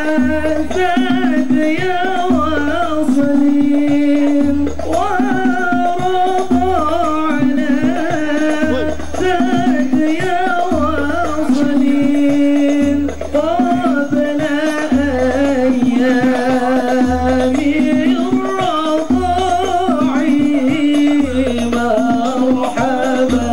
زاد يا واصلين ورضى على زاد يا واصلين قبل أيام الرضاع مرحبا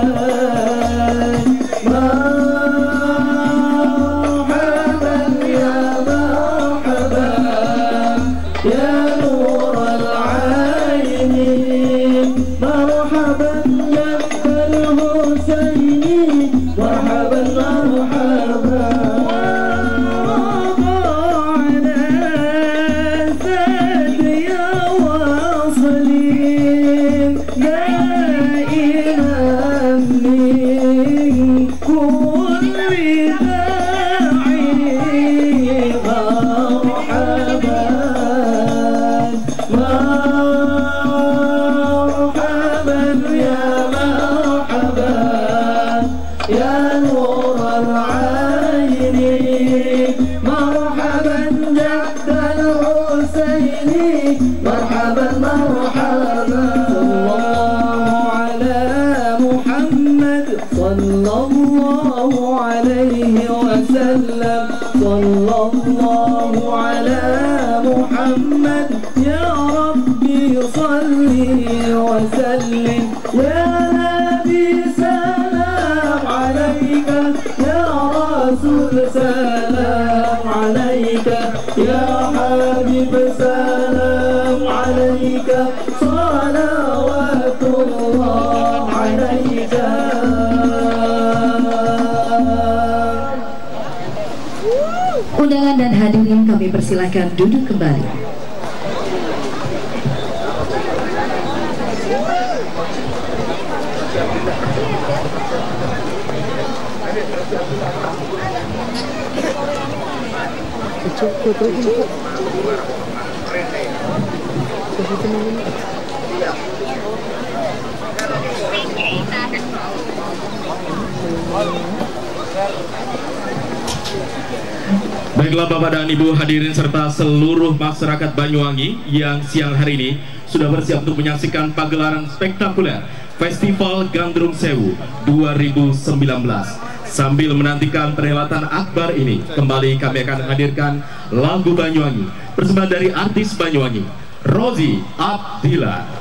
مرحبا يا مرحبا يا نور العين مرحبا جد الحسين مرحبا مرحبا ورضى على زاد يا واصلين دائما من كل داعي مرحبا مرحبا يا مرحبا يا نور العين مرحبا جد الحسين مرحبا مرحبا صلى الله عليه وسلم صلى الله على محمد يا ربي صل وسلم يا نبي سلام عليك يا رسول سلام عليك يا حبيب سلام عليك صلوات الله عليك. Undangan dan hadirin kami persilakan duduk kembali. Baiklah Bapak dan Ibu hadirin serta seluruh masyarakat Banyuwangi yang siang hari ini sudah bersiap untuk menyaksikan pagelaran spektakuler Festival Gandrung Sewu 2019. Sambil menantikan perhelatan akbar ini, kembali kami akan hadirkan lagu Banyuwangi persembahan dari artis Banyuwangi, Rozi Abdillah.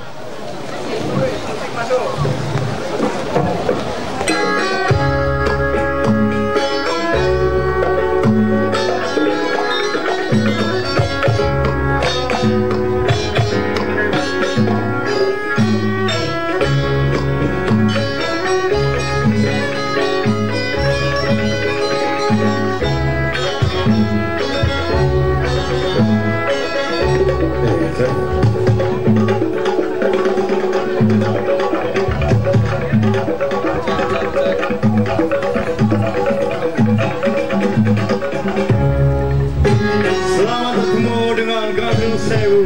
Selamat bertemu dengan Gandrung Sewu.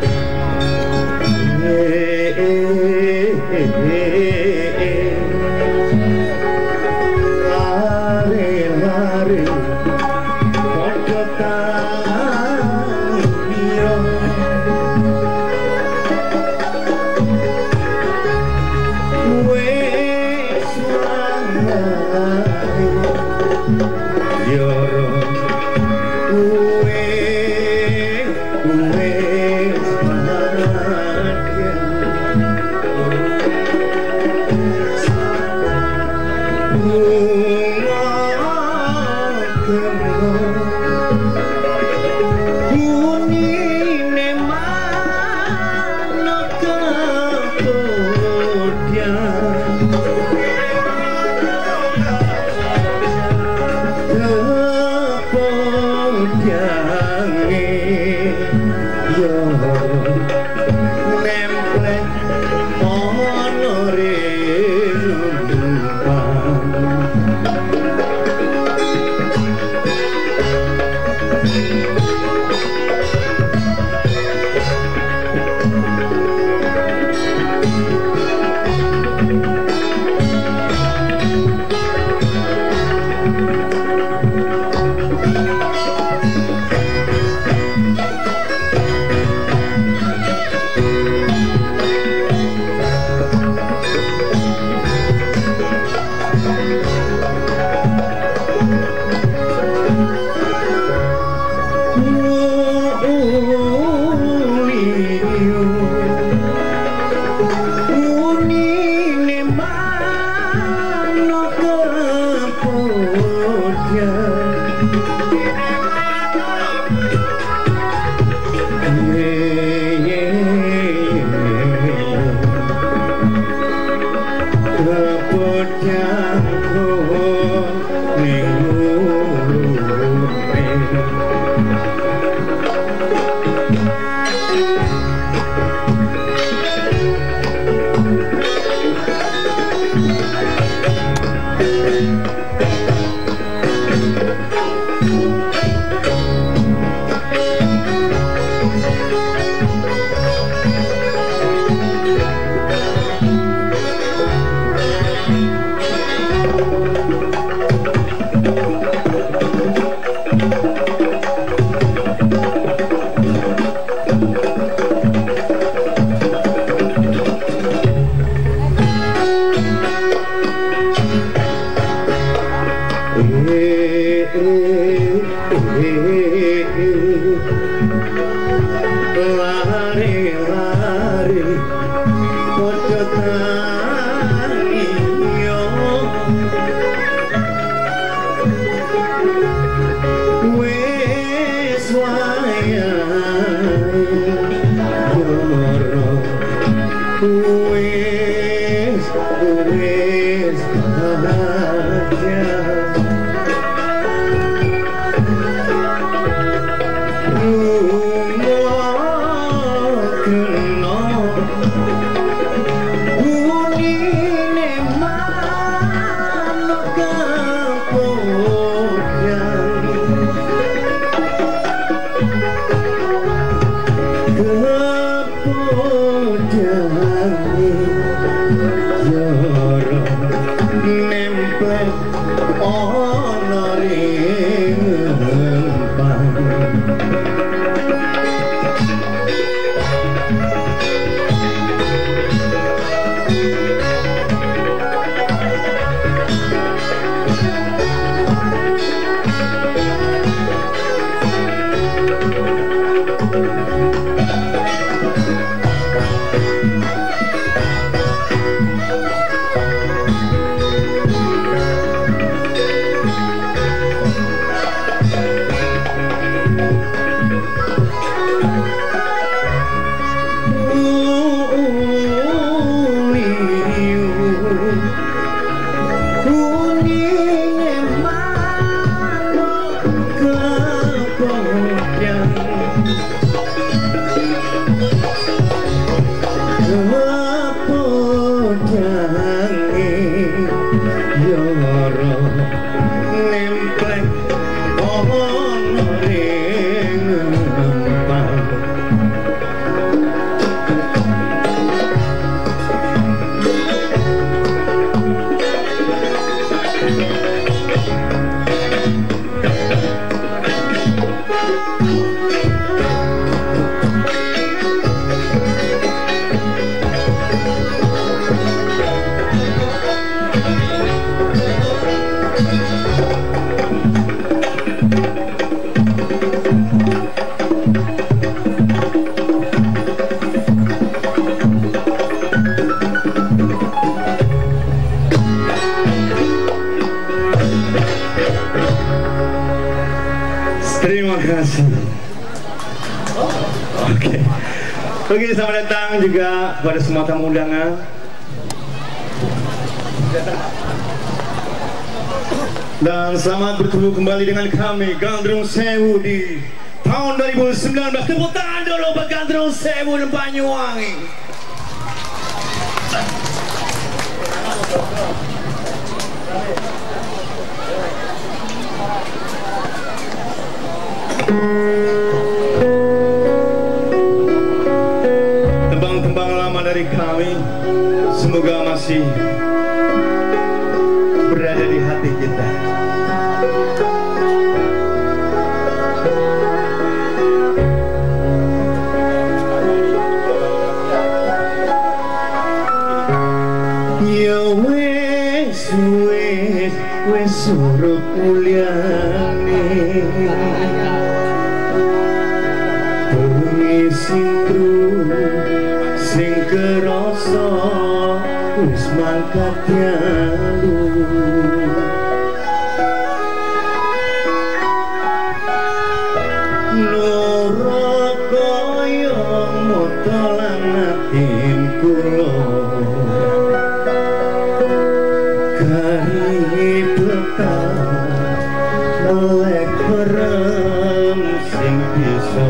Hari-hari kokotan biro wes wangai yoro Terima kasih. Oke, selamat datang juga kepada semua tamu undangan. Dan selamat bertemu kembali dengan kami Gandrung Sewu di tahun 2019. Tepuk tangan dulu buat Gandrung Sewu dan Banyuwangi. Tembang-tembang lama dari kami semoga masih berada di hati kita. Ya wes suruh kuliane bengi sing kerasa wis mangkat dalu loro kaya motolan atin kula kari petang melek perem sing bisa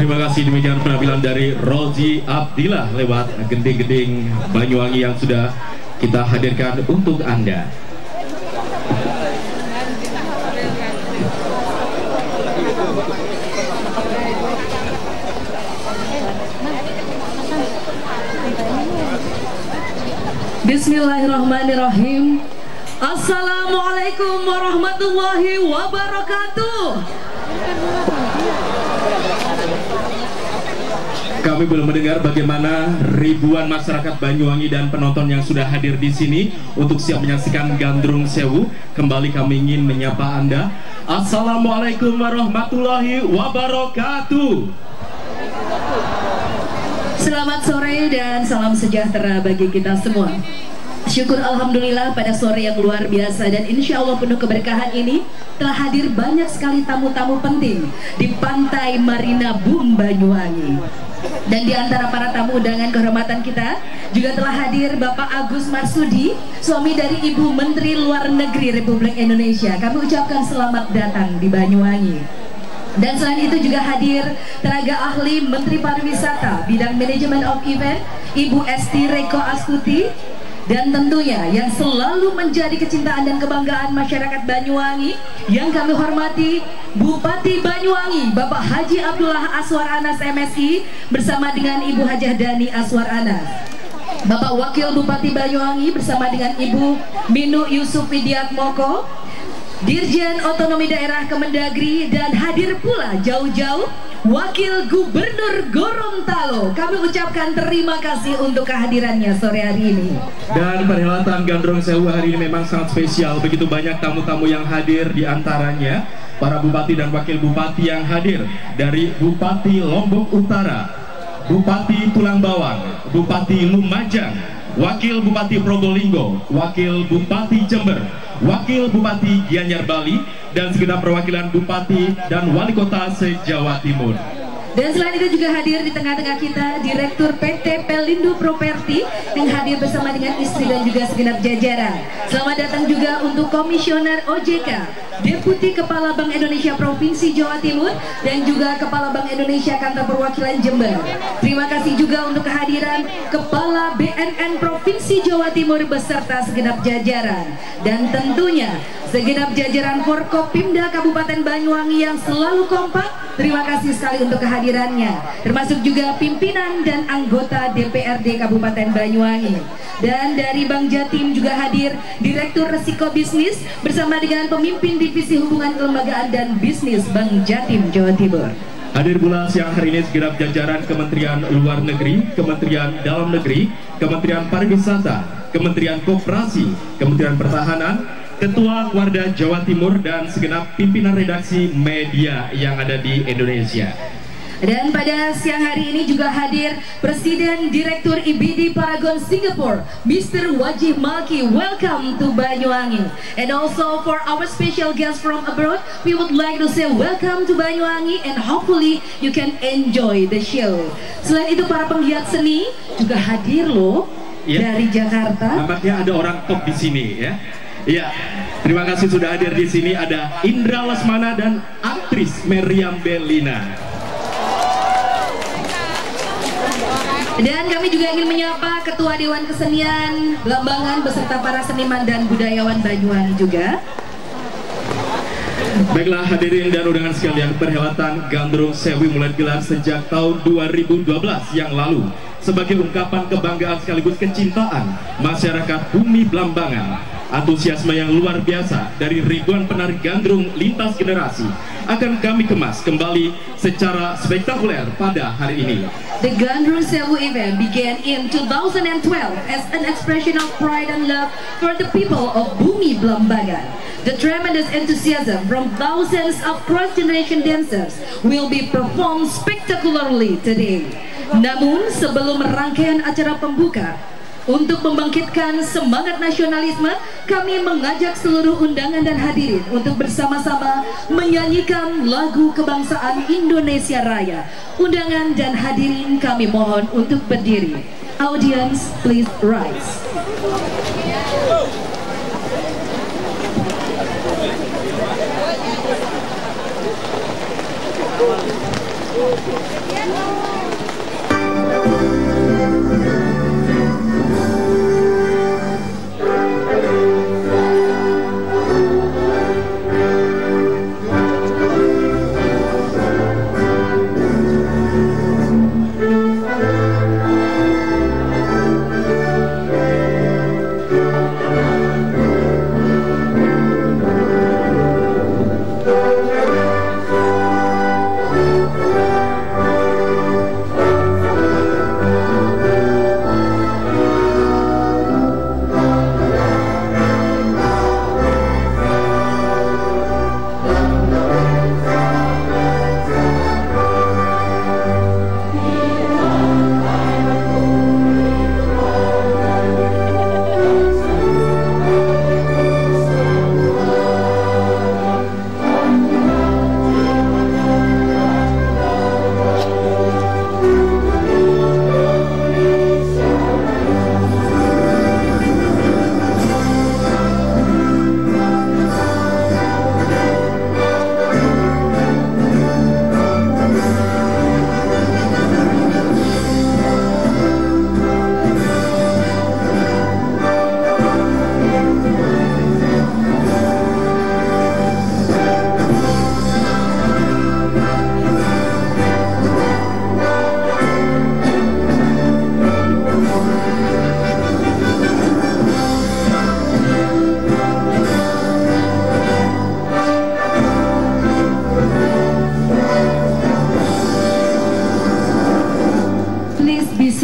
Terima kasih, demikian penampilan dari Rozi Abdillah lewat gending-gending Banyuwangi yang sudah kita hadirkan untuk Anda. Bismillahirrahmanirrahim. Assalamualaikum warahmatullahi wabarakatuh. Kami belum mendengar bagaimana ribuan masyarakat Banyuwangi dan penonton yang sudah hadir di sini untuk siap menyaksikan Gandrung Sewu. Kembali kami ingin menyapa Anda. Assalamualaikum warahmatullahi wabarakatuh. Selamat sore dan salam sejahtera bagi kita semua. Syukur alhamdulillah pada sore yang luar biasa dan insya Allah penuh keberkahan ini telah hadir banyak sekali tamu-tamu penting di Pantai Marina Boom Banyuwangi. Dan di antara para tamu undangan kehormatan kita juga telah hadir Bapak Agus Marsudi, suami dari Ibu Menteri Luar Negeri Republik Indonesia. Kami ucapkan selamat datang di Banyuwangi. Dan selain itu juga hadir tenaga ahli Menteri Pariwisata bidang Manajemen of Event Ibu Esti Reko Astuti. Dan tentunya yang selalu menjadi kecintaan dan kebanggaan masyarakat Banyuwangi yang kami hormati Bupati Banyuwangi Bapak Haji Abdullah Aswar Anas MSI bersama dengan Ibu Hajah Dani Aswar Anas, Bapak Wakil Bupati Banyuwangi bersama dengan Ibu Minu Yusuf Widiatmoko, Dirjen Otonomi Daerah Kemendagri, dan hadir pula jauh-jauh Wakil Gubernur Gorontalo. Kami ucapkan terima kasih untuk kehadirannya sore hari ini. Dan perhelatan Gandrung Sewu hari ini memang sangat spesial. Begitu banyak tamu-tamu yang hadir, di antaranya para bupati dan wakil bupati yang hadir dari Bupati Lombok Utara, Bupati Tulang Bawang, Bupati Lumajang, Wakil Bupati Probolinggo, Wakil Bupati Jember, Wakil Bupati Gianyar Bali, dan segenap perwakilan Bupati dan Wali Kota se-Jawa Timur. Dan selain itu juga hadir di tengah-tengah kita Direktur PT Pelindo Properti yang hadir bersama dengan istri dan juga segenap jajaran. Selamat datang juga untuk Komisioner OJK, Deputi Kepala Bank Indonesia Provinsi Jawa Timur, dan juga Kepala Bank Indonesia Kantor Perwakilan Jember. Terima kasih juga untuk kehadiran Kepala BNN Provinsi Jawa Timur beserta segenap jajaran. Dan tentunya segenap jajaran Forkopimda Kabupaten Banyuwangi yang selalu kompak. Terima kasih sekali untuk kehadirannya, termasuk juga pimpinan dan anggota DPRD Kabupaten Banyuwangi. Dan dari Bank Jatim juga hadir Direktur Resiko Bisnis bersama dengan pemimpin Divisi Hubungan Kelembagaan dan Bisnis Bank Jatim Jawa Timur. Hadir pula siang hari ini segenap jajaran Kementerian Luar Negeri, Kementerian Dalam Negeri, Kementerian Pariwisata, Kementerian Koperasi, Kementerian Pertahanan, Ketua Warda Jawa Timur, dan segenap pimpinan redaksi media yang ada di Indonesia. Dan pada siang hari ini juga hadir Presiden Direktur IBD Paragon Singapore, Mr. Wajih Malki. Welcome to Banyuwangi. And also for our special guests from abroad, we would like to say welcome to Banyuwangi and hopefully you can enjoy the show. Selain itu para penggiat seni juga hadir loh, ya, dari Jakarta. Nampaknya ada orang top di sini ya. Ya, terima kasih sudah hadir di sini. Ada Indra Lesmana dan aktris Meriam Bellina. Dan kami juga ingin menyapa Ketua Dewan Kesenian Belambangan beserta para seniman dan budayawan Banyuwangi juga. Baiklah hadirin dan undangan sekalian, perhelatan Gandrung Sewu mulai digelar sejak tahun 2012 yang lalu sebagai ungkapan kebanggaan sekaligus kecintaan masyarakat bumi Belambangan. Antusiasme yang luar biasa dari ribuan penari gandrung lintas generasi akan kami kemas kembali secara spektakuler pada hari ini. The Gandrung Sewu event began in 2012 as an expression of pride and love for the people of Bumi Belambangan. The tremendous enthusiasm from thousands of cross-generation dancers will be performed spectacularly today. Namun sebelum rangkaian acara pembuka, untuk membangkitkan semangat nasionalisme, kami mengajak seluruh undangan dan hadirin untuk bersama-sama menyanyikan lagu kebangsaan Indonesia Raya. Undangan dan hadirin kami mohon untuk berdiri. Audience, please rise.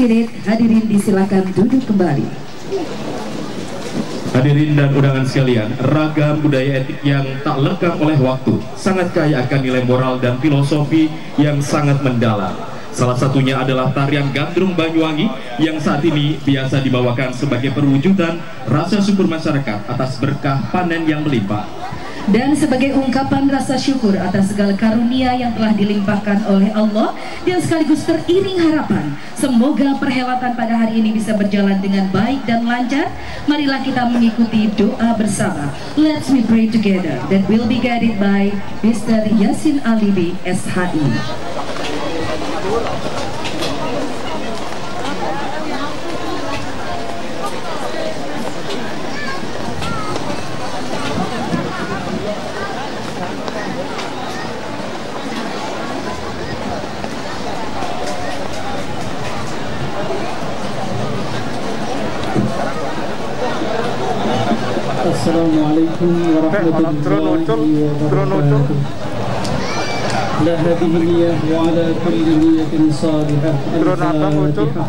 appreciate it. Hadirin disilakan duduk kembali. Hadirin dan undangan sekalian, ragam budaya etik yang tak lekang oleh waktu, sangat kaya akan nilai moral dan filosofi yang sangat mendalam. Salah satunya adalah tarian Gandrung Banyuwangi yang saat ini biasa dibawakan sebagai perwujudan rasa syukur masyarakat atas berkah panen yang melimpah. Dan sebagai ungkapan rasa syukur atas segala karunia yang telah dilimpahkan oleh Allah, dan sekaligus teriring harapan semoga perhelatan pada hari ini bisa berjalan dengan baik dan lancar, marilah kita mengikuti doa bersama. Let's we pray together that will be guided by Mr. Yasin Alibi SHI. Assalamualaikum warahmatullahi wabarakatuh. La hadhihi niyyah wa ala kulli niyyatin salihah. Al-Fatihah.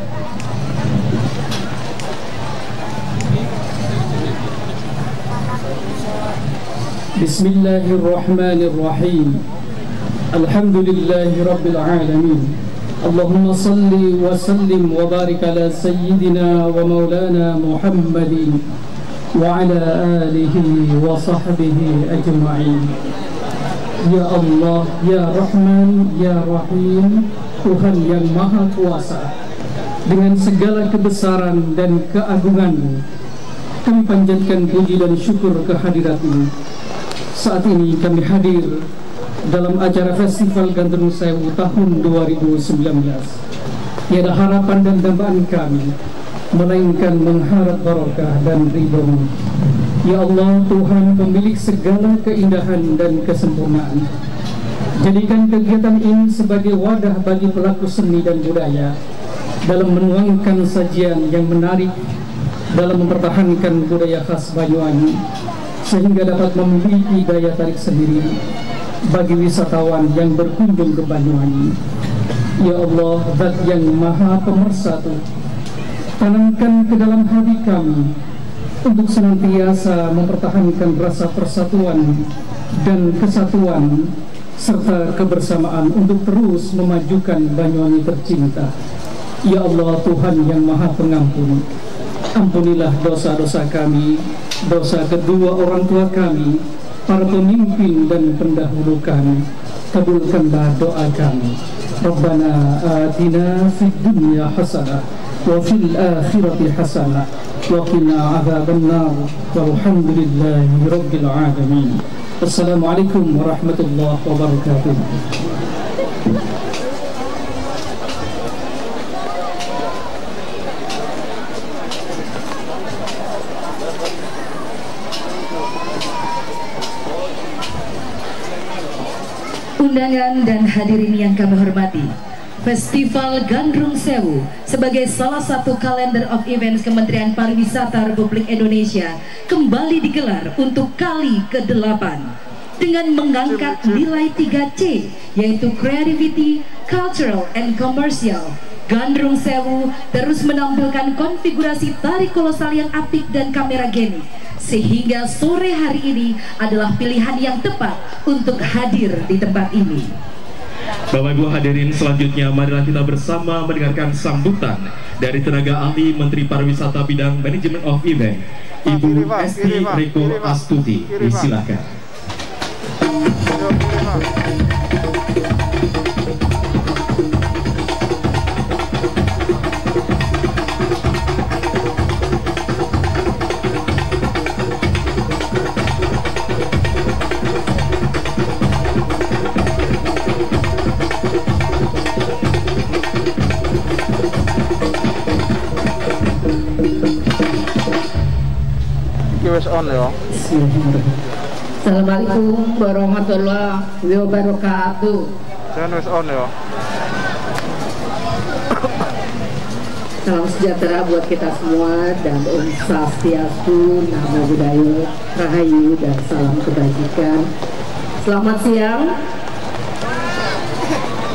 Bismillahirrahmanirrahim. Alhamdulillahi rabbil alamin. Allahumma salli wa sallim wa barik ala sayyidina wa maulana Muhammadin wa ala alihi wa sahbihi ajma'in. Ya Allah, Ya Rahman, Ya Rahim, Tuhan yang Maha Kuasa, dengan segala kebesaran dan keagungan-Mu, kami panjatkan puji dan syukur kehadirat-Mu. Saat ini kami hadir dalam acara Festival Gandrung Sewu tahun 2019. Tiada harapan dan dambaan kami melainkan mengharap barokah dan ridho-Mu. Ya Allah, Tuhan pemilik segala keindahan dan kesempurnaan, jadikan kegiatan ini sebagai wadah bagi pelaku seni dan budaya dalam menuangkan sajian yang menarik dalam mempertahankan budaya khas Banyuwangi, sehingga dapat memiliki daya tarik sendiri bagi wisatawan yang berkunjung ke Banyuwangi. Ya Allah, Zat yang Maha Pemersatu, tanamkan ke dalam hati kami untuk senantiasa mempertahankan rasa persatuan dan kesatuan serta kebersamaan untuk terus memajukan Banyuwangi tercinta. Ya Allah, Tuhan yang Maha Pengampun, ampunilah dosa-dosa kami, dosa kedua orang tua kami, para pemimpin dan pendahulu kami. Kabulkanlah doa kami. Rabbana atina fid dunya hasanah wa fil akhirati hasanah wa qina adzabannar. Walhamdulillahi rabbil alamin. Assalamualaikum warahmatullahi wabarakatuh. Undangan dan hadirin yang kami hormati, Festival Gandrung Sewu sebagai salah satu kalender of events Kementerian Pariwisata Republik Indonesia kembali digelar untuk kali ke-8 dengan mengangkat nilai 3C, yaitu Creativity, Cultural, and Commercial. Gandrung Sewu terus menampilkan konfigurasi tari kolosal yang apik dan kameragenik, sehingga sore hari ini adalah pilihan yang tepat untuk hadir di tempat ini. Bapak Ibu hadirin, selanjutnya marilah kita bersama mendengarkan sambutan dari tenaga ahli Menteri Pariwisata Bidang Manajemen of Event, Ibu Esti Reko Astuti. Silakan. Assalamualaikum warahmatullahi wabarakatuh. Salam sejahtera buat kita semua dan Om Swastiastu, Namo Buddhaya, Rahayu, dan salam kebajikan. Selamat siang.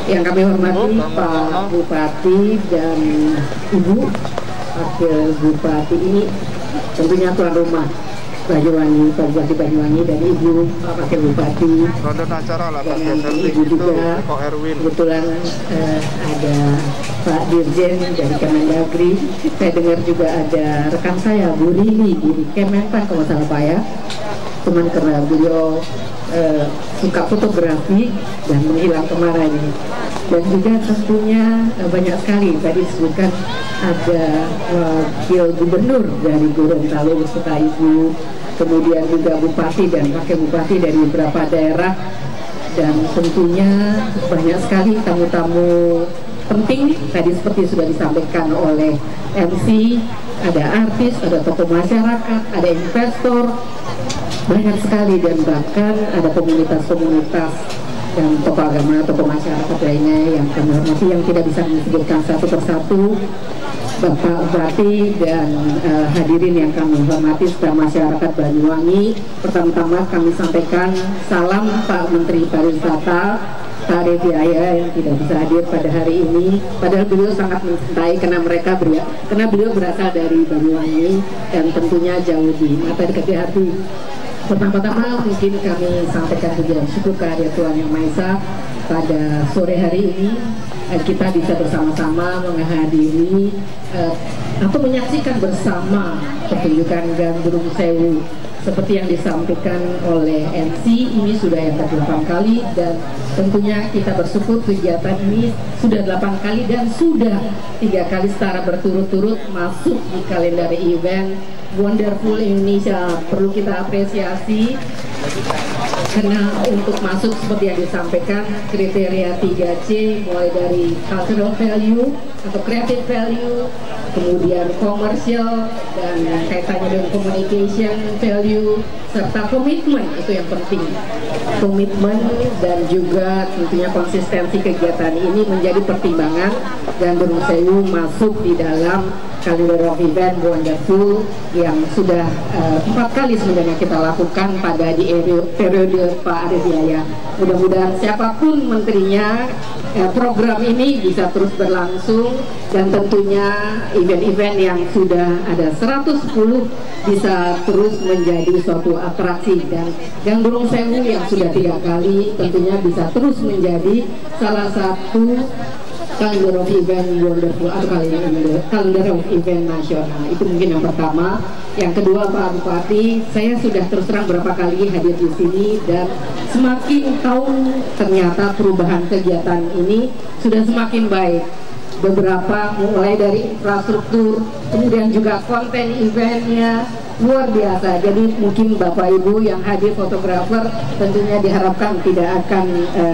Yang kami hormati Pak Bupati dan Ibu Wakil Bupati, ini tentunya tuan rumah Banyuwangi, Pak Bupati Banyuwangi, dan Ibu Wakil Bupati, dan Ibu juga kebetulan ada Pak Dirjen dari Kemendagri. Saya dengar juga ada rekan saya Bu Rini di Kemenpan kalau salah Pak ya, cuman karena beliau suka fotografi dan menghilang kemarin. Dan juga tentunya banyak sekali tadi disebutkan ada wakil gubernur dari Gorontalo beserta Ibu, kemudian juga bupati dan wakil bupati dari beberapa daerah, dan tentunya banyak sekali tamu-tamu penting tadi seperti sudah disampaikan oleh MC. Ada artis, ada tokoh masyarakat, ada investor, banyak sekali, dan bahkan ada komunitas-komunitas dan tokoh agama, tokoh masyarakat lainnya yang kami hormati, yang tidak bisa disebutkan satu persatu. Bapak Bupati dan hadirin yang kami hormati serta masyarakat Banyuwangi, pertama-tama kami sampaikan salam Pak Menteri Pariwisata Pak Arief Yahya yang tidak bisa hadir pada hari ini, padahal beliau sangat mencintai karena beliau berasal dari Banyuwangi dan tentunya jauh di mata dekat di hati. Pertama-tama mungkin kami sampaikan juga syukur kehadirat Tuhan Yang Maha Esa pada sore hari ini kita bisa bersama-sama menghadiri atau menyaksikan bersama pertunjukan Gandrung Sewu. Seperti yang disampaikan oleh MC, ini sudah yang ke-8 kali, dan tentunya kita bersyukur kegiatan ini sudah 8 kali dan sudah 3 kali secara berturut-turut masuk di kalender event Wonderful Indonesia. Perlu kita apresiasi karena untuk masuk seperti yang disampaikan kriteria 3C, mulai dari cultural value atau creative value, kemudian commercial, dan kaitannya dengan communication value, serta komitmen, itu yang penting. Komitmen dan juga tentunya konsistensi kegiatan ini menjadi pertimbangan Gandrung Sewu masuk di dalam kalender of event Wonderful yang sudah 4 kali sebenarnya kita lakukan pada di periode Pak Arief Yahya. Mudah-mudahan siapapun menterinya, program ini bisa terus berlangsung, dan tentunya event-event yang sudah ada 110 bisa terus menjadi suatu atraksi, dan Gandrung Sewu yang sudah 3 kali tentunya bisa terus menjadi salah satu kalender of event Wonderful atau kalender of event nasional. Itu mungkin yang pertama. Yang kedua, Pak Bupati, saya sudah terus terang berapa kali hadir di sini, dan semakin tahun ternyata perubahan kegiatan ini sudah semakin baik. Beberapa mulai dari infrastruktur, kemudian juga konten eventnya luar biasa. Jadi mungkin Bapak Ibu yang hadir fotografer tentunya diharapkan tidak akan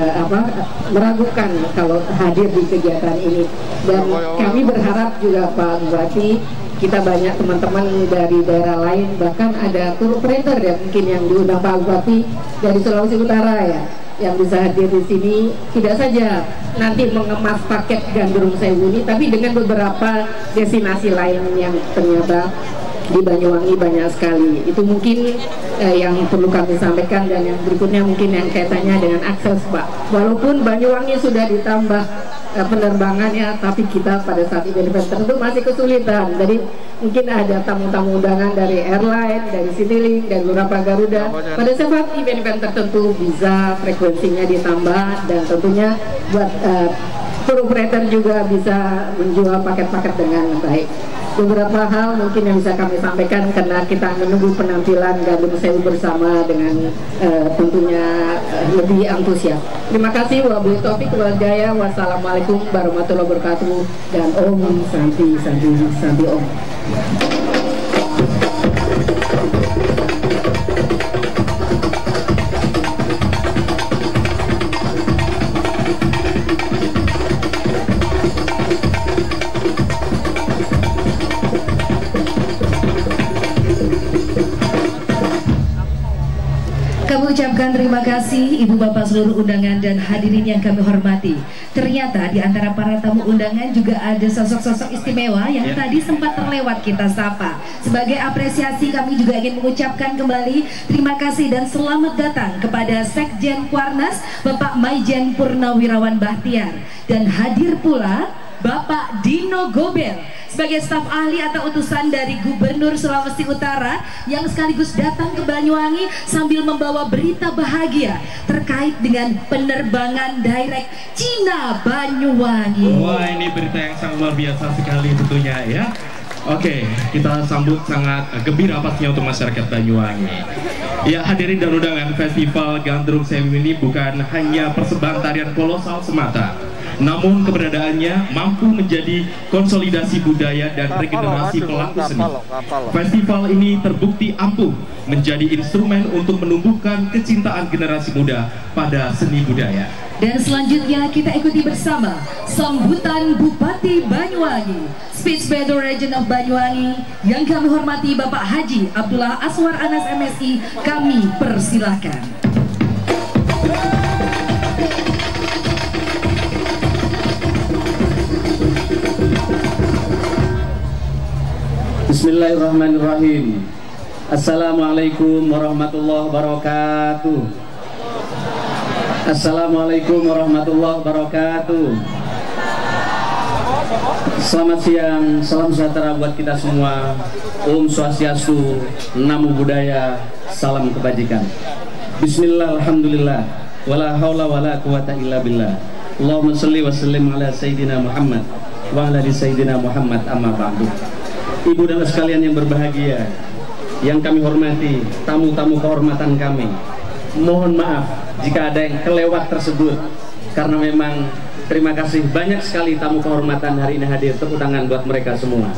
meragukan kalau hadir di kegiatan ini. Dan kami berharap juga Pak Bupati, kita banyak teman-teman dari daerah lain, bahkan ada tour operator ya mungkin yang diundang Pak Bupati dari Sulawesi Utara ya, yang bisa hadir di sini, tidak saja nanti mengemas paket Gandrung Sewu ini, tapi dengan beberapa destinasi lain yang ternyata di Banyuwangi banyak sekali. Itu mungkin yang perlu kami sampaikan. Dan yang berikutnya mungkin yang kaitannya dengan akses, Pak. Walaupun Banyuwangi sudah ditambah penerbangannya, tapi kita pada saat event tertentu masih kesulitan. Jadi mungkin ada tamu-tamu undangan dari airline, dari Citylink, dari beberapa Garuda. Pada saat event-event tertentu bisa frekuensinya ditambah, dan tentunya buat tour operator juga bisa menjual paket-paket dengan baik. Beberapa hal mungkin yang bisa kami sampaikan karena kita menunggu penampilan Gandrung Sewu bersama dengan tentunya lebih antusias. Terima kasih. Wabillahi taufiq wal hidayah. Wassalamualaikum warahmatullahi wabarakatuh, dan Om Santi Santi Santi Om. Kami ucapkan terima kasih Ibu Bapak seluruh undangan dan hadirin yang kami hormati. Ternyata di antara para tamu undangan juga ada sosok-sosok istimewa yang tadi sempat terlewat kita sapa. Sebagai apresiasi kami juga ingin mengucapkan kembali terima kasih dan selamat datang kepada Sekda Sekjen Kuarnas Bapak Maijen Purnawirawan Bahtiar, dan hadir pula Bapak Dino Gobel sebagai staf ahli atau utusan dari Gubernur Sulawesi Utara yang sekaligus datang ke Banyuwangi sambil membawa berita bahagia terkait dengan penerbangan direct Cina Banyuwangi. Wah, ini berita yang sangat luar biasa sekali tentunya ya. Oke, kita sambut sangat gembira pastinya untuk masyarakat Banyuwangi. Ya, hadirin dan undangan, Festival Gandrung Sewu ini bukan hanya persembahan tarian kolosal semata, namun keberadaannya mampu menjadi konsolidasi budaya dan regenerasi pelaku seni. Festival ini terbukti ampuh menjadi instrumen untuk menumbuhkan kecintaan generasi muda pada seni budaya. Dan selanjutnya kita ikuti bersama sambutan Bupati Banyuwangi, Speech by the Region of Banyuwangi, yang kami hormati Bapak Haji Abdullah Aswar Anas MSI. Kami persilahkan. Bismillahirrahmanirrahim. Assalamualaikum warahmatullahi wabarakatuh. Assalamualaikum warahmatullahi wabarakatuh. Selamat siang, salam sejahtera buat kita semua. Om Swastiastu, Namo Buddhaya, salam kebajikan. Bismillah, alhamdulillah, wala haula wala quwata illa billah. Allahumma sholli wa sallim ala Sayyidina Muhammad wa ala Sayyidina Muhammad, amma ba'du. Ibu dan sekalian yang berbahagia, yang kami hormati, tamu-tamu kehormatan kami, mohon maaf jika ada yang kelewat tersebut, karena memang terima kasih banyak sekali tamu kehormatan hari ini hadir. Tepuk tangan buat mereka semua.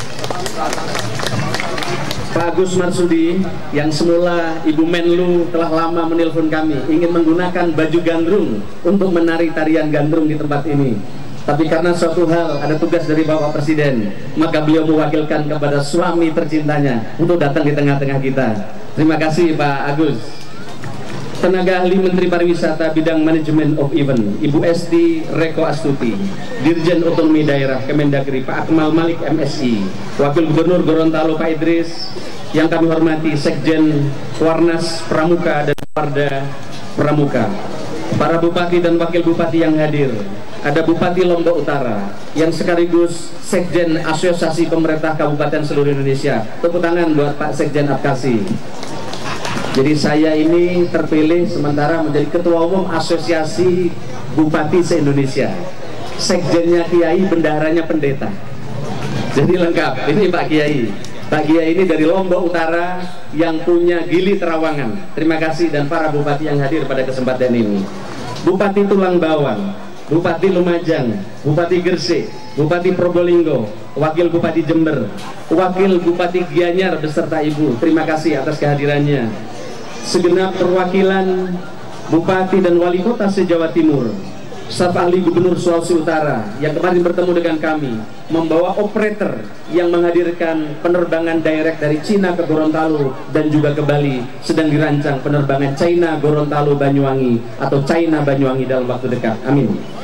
Pak Agus Marsudi, yang semula Ibu Menlu telah lama menelpon kami ingin menggunakan baju gandrung untuk menari tarian gandrung di tempat ini, tapi karena suatu hal ada tugas dari Bapak Presiden, maka beliau mewakilkan kepada suami tercintanya untuk datang di tengah-tengah kita. Terima kasih Pak Agus. Tenaga ahli Menteri Pariwisata bidang Manajemen of Event, Ibu Esti Reko Astuti, Dirjen Otonomi Daerah Kemendagri Pak Akmal Malik MSI, Wakil Gubernur Gorontalo Pak Idris, yang kami hormati Sekjen Kuarnas Pramuka dan Warda Pramuka, para Bupati dan Wakil Bupati yang hadir, ada Bupati Lombok Utara yang sekaligus Sekjen Asosiasi Pemerintah Kabupaten seluruh Indonesia. Tepuk tangan buat Pak Sekjen Apkasi. Jadi saya ini terpilih sementara menjadi Ketua Umum Asosiasi Bupati se-Indonesia. Sekjennya Kiai, bendaharanya pendeta. Jadi lengkap. Ini Pak Kiai. Pak Kiai ini dari Lombok Utara yang punya Gili Terawangan. Terima kasih, dan para bupati yang hadir pada kesempatan ini. Bupati Tulang Bawang, Bupati Lumajang, Bupati Gresik, Bupati Probolinggo, Wakil Bupati Jember, Wakil Bupati Gianyar beserta Ibu, terima kasih atas kehadirannya. Segenap perwakilan Bupati dan Wali Kota se-Jawa Timur, staf ahli Gubernur Sulawesi Utara yang kemarin bertemu dengan kami, membawa operator yang menghadirkan penerbangan direct dari Cina ke Gorontalo dan juga ke Bali. Sedang dirancang penerbangan China Gorontalo Banyuwangi atau China Banyuwangi dalam waktu dekat. Amin.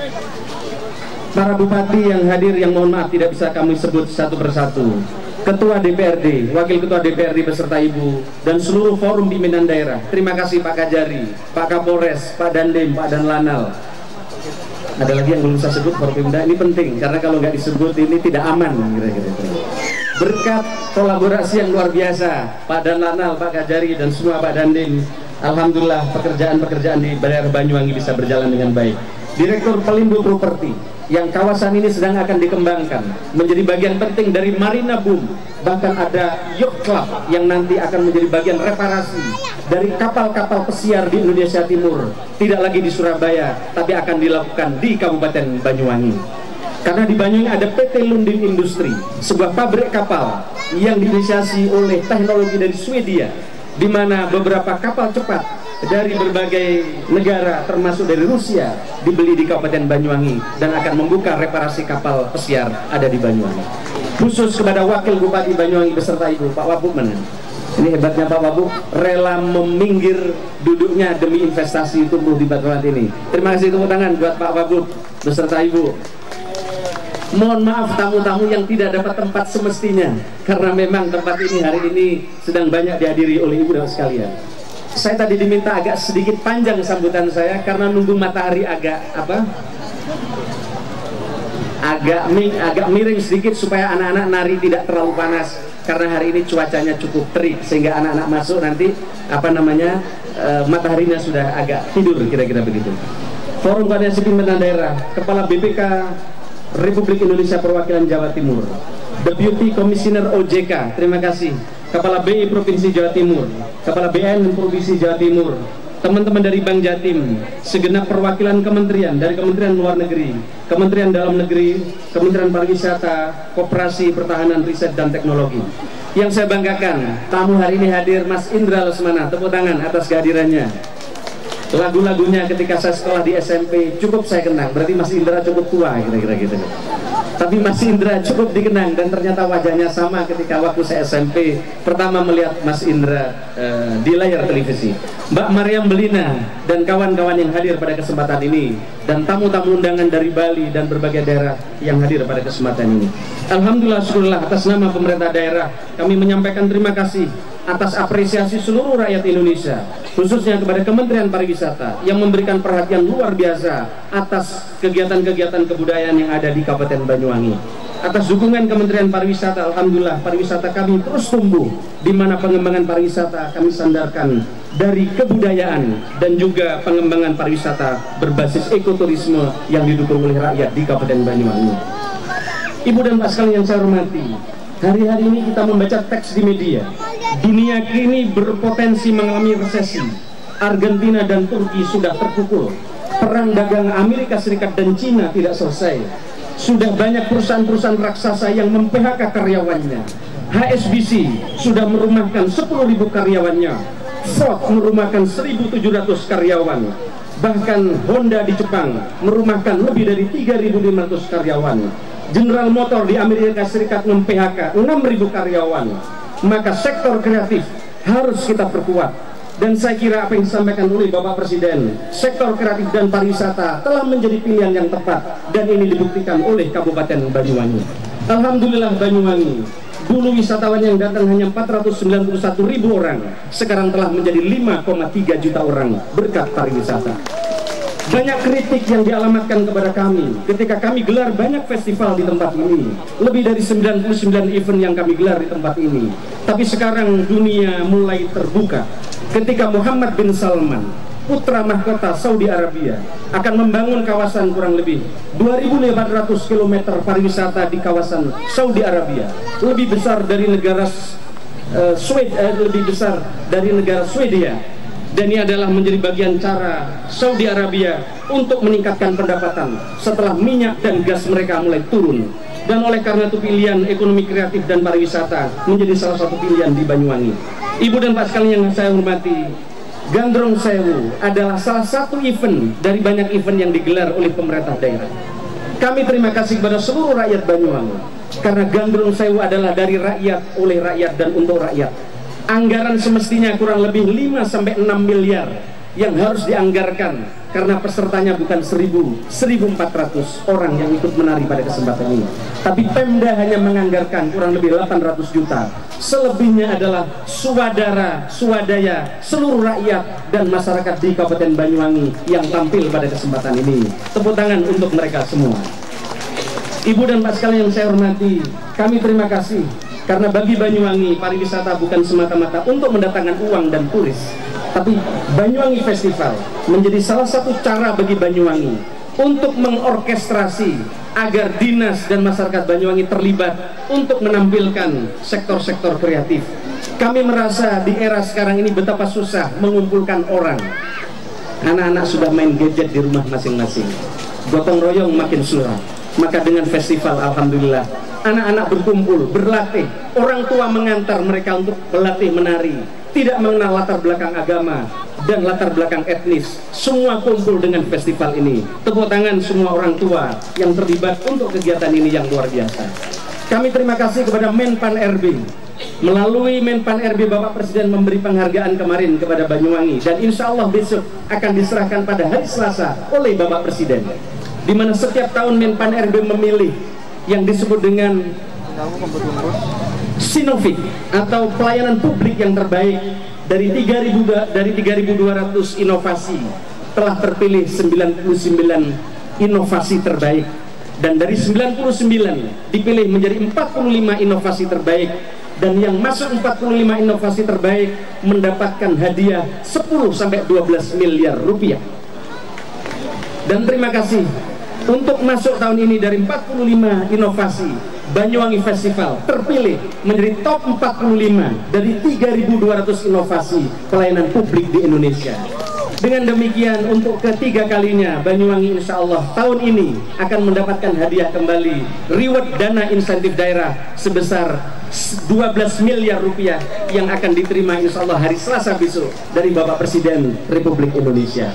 Para bupati yang hadir yang mohon maaf tidak bisa kami sebut satu persatu. Ketua DPRD, Wakil Ketua DPRD beserta Ibu, dan seluruh forum pimpinan daerah. Terima kasih Pak Kajari, Pak Kapolres, Pak Dandim, Pak Danlanal. Ada lagi yang belum saya sebut, Forpimda, ini penting karena kalau nggak disebut ini tidak aman kira-kira. Berkat kolaborasi yang luar biasa Pak Danlanal, Pak Kajari, dan semua Pak Dandim, alhamdulillah pekerjaan-pekerjaan di daerah Banyuwangi bisa berjalan dengan baik. Direktur Pelindo Properti, yang kawasan ini sedang akan dikembangkan menjadi bagian penting dari Marina Boom, bahkan ada Yacht Club yang nanti akan menjadi bagian reparasi dari kapal-kapal pesiar di Indonesia Timur, tidak lagi di Surabaya tapi akan dilakukan di Kabupaten Banyuwangi. Karena di Banyuwangi ada PT Lundin Industri, sebuah pabrik kapal yang diinisiasi oleh teknologi dari Swedia, di mana beberapa kapal cepat dari berbagai negara termasuk dari Rusia dibeli di Kabupaten Banyuwangi dan akan membuka reparasi kapal pesiar ada di Banyuwangi. Khusus kepada Wakil Bupati Banyuwangi beserta Ibu, Pak Wabuk mana? Ini hebatnya Pak Wabuk, rela meminggir duduknya demi investasi tumbuh di Banyuwangi ini. Terima kasih, tepuk tangan buat Pak Wabuk beserta Ibu. Mohon maaf tamu-tamu yang tidak dapat tempat semestinya, karena memang tempat ini hari ini sedang banyak dihadiri oleh Ibu dan sekalian. Saya tadi diminta agak sedikit panjang sambutan saya karena nunggu matahari agak miring sedikit supaya anak-anak nari tidak terlalu panas, karena hari ini cuacanya cukup terik sehingga anak-anak masuk nanti mataharinya sudah agak tidur, kira-kira begitu. Forum Koordinasi Pimpinan Daerah, Kepala BPK Republik Indonesia Perwakilan Jawa Timur, Deputy Komisioner OJK, terima kasih, Kepala BI Provinsi Jawa Timur, Kepala BN Provinsi Jawa Timur, teman-teman dari Bank Jatim, segenap perwakilan kementerian dari Kementerian Luar Negeri, Kementerian Dalam Negeri, Kementerian Pariwisata, Koperasi, Pertahanan, Riset dan Teknologi. Yang saya banggakan, tamu hari ini hadir Mas Indra Lesmana, tepuk tangan atas kehadirannya. Lagu-lagunya ketika saya sekolah di SMP cukup saya kenang, berarti Mas Indra cukup tua, kira-kira gitu. Tapi Mas Indra cukup dikenang dan ternyata wajahnya sama ketika waktu saya SMP pertama melihat Mas Indra di layar televisi. Mbak Mariam Belina dan kawan-kawan yang hadir pada kesempatan ini, dan tamu-tamu undangan dari Bali dan berbagai daerah yang hadir pada kesempatan ini. Alhamdulillah, syukurlah, atas nama pemerintah daerah kami menyampaikan terima kasih atas apresiasi seluruh rakyat Indonesia, khususnya kepada Kementerian Pariwisata yang memberikan perhatian luar biasa atas kegiatan-kegiatan kebudayaan yang ada di Kabupaten Banyuwangi. Atas dukungan Kementerian Pariwisata, alhamdulillah pariwisata kami terus tumbuh, di mana pengembangan pariwisata kami sandarkan dari kebudayaan dan juga pengembangan pariwisata berbasis ekoturisme yang didukung oleh rakyat di Kabupaten Banyuwangi. Ibu dan Pak sekalian yang saya hormati, hari-hari ini kita membaca teks di media. Dunia kini berpotensi mengalami resesi. Argentina dan Turki sudah terpukul. Perang dagang Amerika Serikat dan Cina tidak selesai. Sudah banyak perusahaan-perusahaan raksasa yang mem-PHK karyawannya. HSBC sudah merumahkan 10.000 karyawannya. Ford merumahkan 1.700 karyawan. Bahkan Honda di Jepang merumahkan lebih dari 3.500 karyawan. General Motor di Amerika Serikat mem-PHK 6.000 karyawan. Maka sektor kreatif harus kita perkuat. Dan saya kira apa yang disampaikan oleh Bapak Presiden, sektor kreatif dan pariwisata telah menjadi pilihan yang tepat, dan ini dibuktikan oleh Kabupaten Banyuwangi. Alhamdulillah, Banyuwangi dulu wisatawan yang datang hanya 491.000 orang, sekarang telah menjadi 5,3 juta orang berkat pariwisata. Banyak kritik yang dialamatkan kepada kami ketika kami gelar banyak festival di tempat ini, lebih dari 99 event yang kami gelar di tempat ini. Tapi sekarang dunia mulai terbuka ketika Muhammad bin Salman, putra mahkota Saudi Arabia, akan membangun kawasan kurang lebih 2.500 km pariwisata di kawasan Saudi Arabia, lebih besar dari negara Swedia. Dan ini adalah menjadi bagian cara Saudi Arabia untuk meningkatkan pendapatan setelah minyak dan gas mereka mulai turun. Dan oleh karena itu pilihan ekonomi kreatif dan pariwisata menjadi salah satu pilihan di Banyuwangi. Ibu dan Pak sekalian yang saya hormati, Gandrung Sewu adalah salah satu event dari banyak event yang digelar oleh pemerintah daerah. Kami terima kasih kepada seluruh rakyat Banyuwangi, karena Gandrung Sewu adalah dari rakyat, oleh rakyat, dan untuk rakyat. Anggaran semestinya kurang lebih 5-6 miliar yang harus dianggarkan, karena pesertanya bukan 1.400 orang yang ikut menari pada kesempatan ini. Tapi Pemda hanya menganggarkan kurang lebih 800 juta. Selebihnya adalah swadara, swadaya, seluruh rakyat dan masyarakat di Kabupaten Banyuwangi yang tampil pada kesempatan ini. Tepuk tangan untuk mereka semua. Ibu dan Pak sekalian yang saya hormati, kami terima kasih, karena bagi Banyuwangi pariwisata bukan semata-mata untuk mendatangkan uang dan turis, tapi Banyuwangi Festival menjadi salah satu cara bagi Banyuwangi untuk mengorkestrasi agar dinas dan masyarakat Banyuwangi terlibat untuk menampilkan sektor-sektor kreatif. Kami merasa di era sekarang ini betapa susah mengumpulkan orang. Anak-anak sudah main gadget di rumah masing-masing, gotong royong makin suram. Maka dengan festival, alhamdulillah, anak-anak berkumpul, berlatih, orang tua mengantar mereka untuk berlatih menari, tidak mengenal latar belakang agama dan latar belakang etnis, semua kumpul dengan festival ini. Tepuk tangan semua orang tua yang terlibat untuk kegiatan ini yang luar biasa. Kami terima kasih kepada Menpan RB. Melalui Menpan RB, Bapak Presiden memberi penghargaan kemarin kepada Banyuwangi, dan insya Allah besok akan diserahkan pada hari Selasa oleh Bapak Presiden, di mana setiap tahun Menpan RB memilih yang disebut dengan Sinovik atau pelayanan publik yang terbaik dari 3.200 inovasi telah terpilih 99 inovasi terbaik, dan dari 99 dipilih menjadi 45 inovasi terbaik, dan yang masuk 45 inovasi terbaik mendapatkan hadiah 10-12 miliar rupiah. Dan terima kasih untuk masuk tahun ini dari 45 inovasi, Banyuwangi Festival terpilih menjadi top 45 dari 3.200 inovasi pelayanan publik di Indonesia. Dengan demikian, untuk ketiga kalinya Banyuwangi insya Allah tahun ini akan mendapatkan hadiah kembali, reward dana insentif daerah sebesar 12 miliar rupiah yang akan diterima insya Allah hari Selasa besok dari Bapak Presiden Republik Indonesia.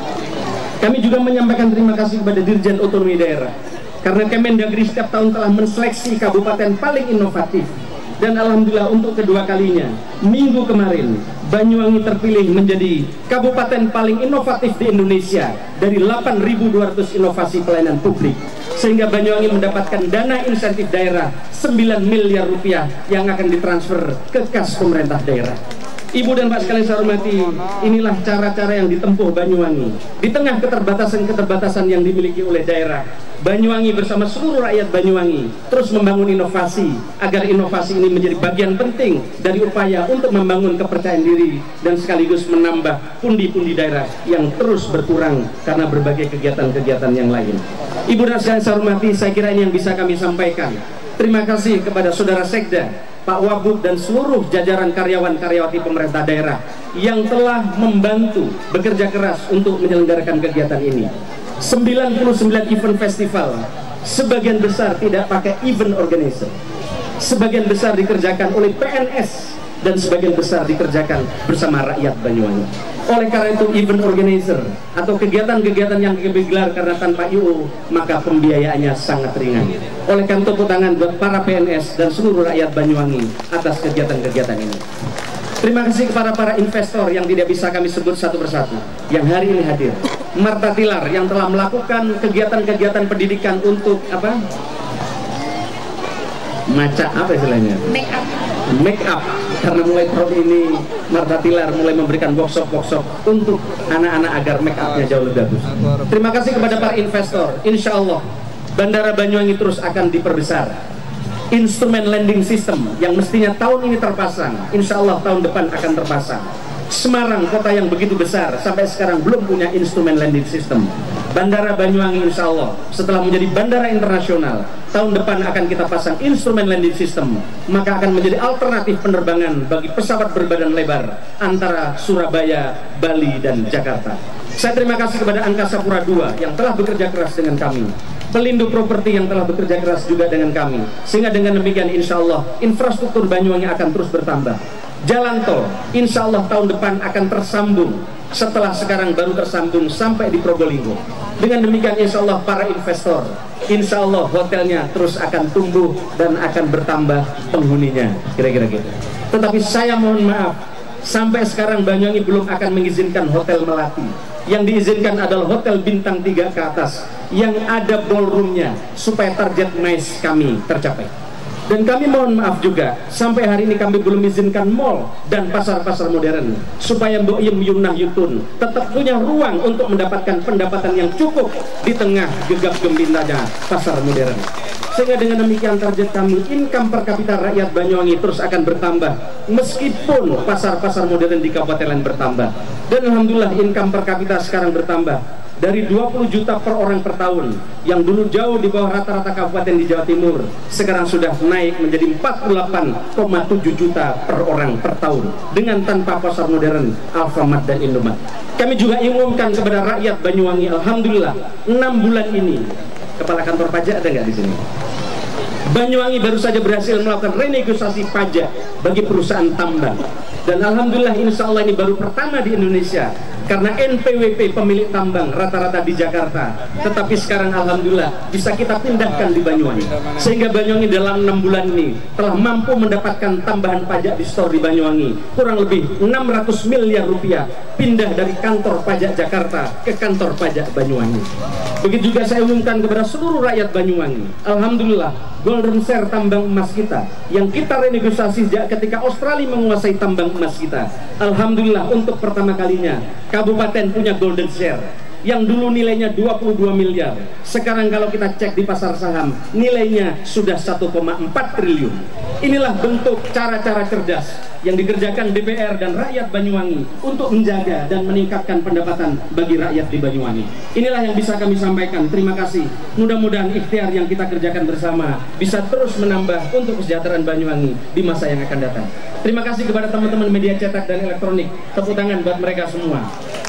Kami juga menyampaikan terima kasih kepada Dirjen Otonomi Daerah, karena Kemendagri setiap tahun telah menseleksi kabupaten paling inovatif. Dan alhamdulillah untuk kedua kalinya, minggu kemarin Banyuwangi terpilih menjadi kabupaten paling inovatif di Indonesia dari 8.200 inovasi pelayanan publik, sehingga Banyuwangi mendapatkan dana insentif daerah 9 miliar rupiah yang akan ditransfer ke kas pemerintah daerah. Ibu dan Pak sekalian saya hormati, inilah cara-cara yang ditempuh Banyuwangi di tengah keterbatasan-keterbatasan yang dimiliki oleh daerah. Banyuwangi bersama seluruh rakyat Banyuwangi terus membangun inovasi, agar inovasi ini menjadi bagian penting dari upaya untuk membangun kepercayaan diri dan sekaligus menambah pundi-pundi daerah yang terus berkurang karena berbagai kegiatan-kegiatan yang lain. Ibu dan sekalian saya hormati, saya kira ini yang bisa kami sampaikan. Terima kasih kepada Saudara Sekda, Pak Wagub, dan seluruh jajaran karyawan-karyawati pemerintah daerah yang telah membantu bekerja keras untuk menyelenggarakan kegiatan ini. 99 event festival, sebagian besar tidak pakai event organizer, sebagian besar dikerjakan oleh PNS, dan sebagian besar dikerjakan bersama rakyat Banyuwangi. Oleh karena itu, event organizer atau kegiatan-kegiatan yang digelar karena tanpa IO, maka pembiayaannya sangat ringan. Oleh karena tepuk tangan buat para PNS dan seluruh rakyat Banyuwangi atas kegiatan-kegiatan ini. Terima kasih kepada para investor yang tidak bisa kami sebut satu persatu yang hari ini hadir. Marta Tilar yang telah melakukan kegiatan-kegiatan pendidikan untuk apa? Maca apa istilahnya? Make up. Karena mulai tahun ini Marta Tilar mulai memberikan workshop untuk anak-anak agar make upnya jauh lebih bagus. Terima kasih kepada para investor. Insya Allah Bandara Banyuwangi terus akan diperbesar. Instrumen landing system yang mestinya tahun ini terpasang, insya Allah tahun depan akan terpasang. Semarang, kota yang begitu besar, sampai sekarang belum punya instrumen landing system. Bandara Banyuwangi insya Allah setelah menjadi bandara internasional, tahun depan akan kita pasang instrumen landing system, maka akan menjadi alternatif penerbangan bagi pesawat berbadan lebar antara Surabaya, Bali, dan Jakarta. Saya terima kasih kepada Angkasa Pura II yang telah bekerja keras dengan kami, Pelindo Properti yang telah bekerja keras juga dengan kami, sehingga dengan demikian insya Allah infrastruktur Banyuwangi akan terus bertambah. Jalan tol insya Allah tahun depan akan tersambung, setelah sekarang baru tersambung sampai di Probolinggo. Dengan demikian insya Allah para investor, insya Allah hotelnya terus akan tumbuh dan akan bertambah penghuninya, kira-kira gitu. Tetapi saya mohon maaf, sampai sekarang Banyuwangi belum akan mengizinkan hotel Melati. Yang diizinkan adalah hotel bintang 3 ke atas yang ada ballroomnya, supaya target MICE kami tercapai. Dan kami mohon maaf juga, sampai hari ini kami belum izinkan mall dan pasar-pasar modern, supaya Mbok Yem Yumnah Yutun tetap punya ruang untuk mendapatkan pendapatan yang cukup di tengah gegap gempitanya pasar modern. Sehingga dengan demikian target kami, income per kapita rakyat Banyuwangi terus akan bertambah meskipun pasar-pasar modern di kabupaten lain bertambah. Dan alhamdulillah income per kapita sekarang bertambah dari 20 juta per orang per tahun, yang dulu jauh di bawah rata-rata kabupaten di Jawa Timur, sekarang sudah naik menjadi 48,7 juta per orang per tahun dengan tanpa pasar modern, Alfamart dan Indomaret. Kami juga umumkan kepada rakyat Banyuwangi, alhamdulillah 6 bulan ini, kepala kantor pajak ada nggak di sini? Banyuwangi baru saja berhasil melakukan renegosiasi pajak bagi perusahaan tambang, dan alhamdulillah insya Allah ini baru pertama di Indonesia, karena NPWP pemilik tambang rata-rata di Jakarta, tetapi sekarang alhamdulillah bisa kita pindahkan di Banyuwangi, sehingga Banyuwangi dalam 6 bulan ini telah mampu mendapatkan tambahan pajak di store di Banyuwangi kurang lebih 600 miliar rupiah pindah dari kantor pajak Jakarta ke kantor pajak Banyuwangi. Begitu juga saya umumkan kepada seluruh rakyat Banyuwangi, alhamdulillah golden share tambang emas kita yang kita renegosiasi sejak ketika Australia menguasai tambang emas kita. Alhamdulillah untuk pertama kalinya kabupaten punya golden share yang dulu nilainya 22 miliar. Sekarang kalau kita cek di pasar saham, nilainya sudah 1,4 triliun. Inilah bentuk cara-cara cerdas yang dikerjakan DPR dan rakyat Banyuwangi untuk menjaga dan meningkatkan pendapatan bagi rakyat di Banyuwangi. Inilah yang bisa kami sampaikan. Terima kasih. Mudah-mudahan ikhtiar yang kita kerjakan bersama bisa terus menambah untuk kesejahteraan Banyuwangi di masa yang akan datang. Terima kasih kepada teman-teman media cetak dan elektronik. Tepuk tangan buat mereka semua.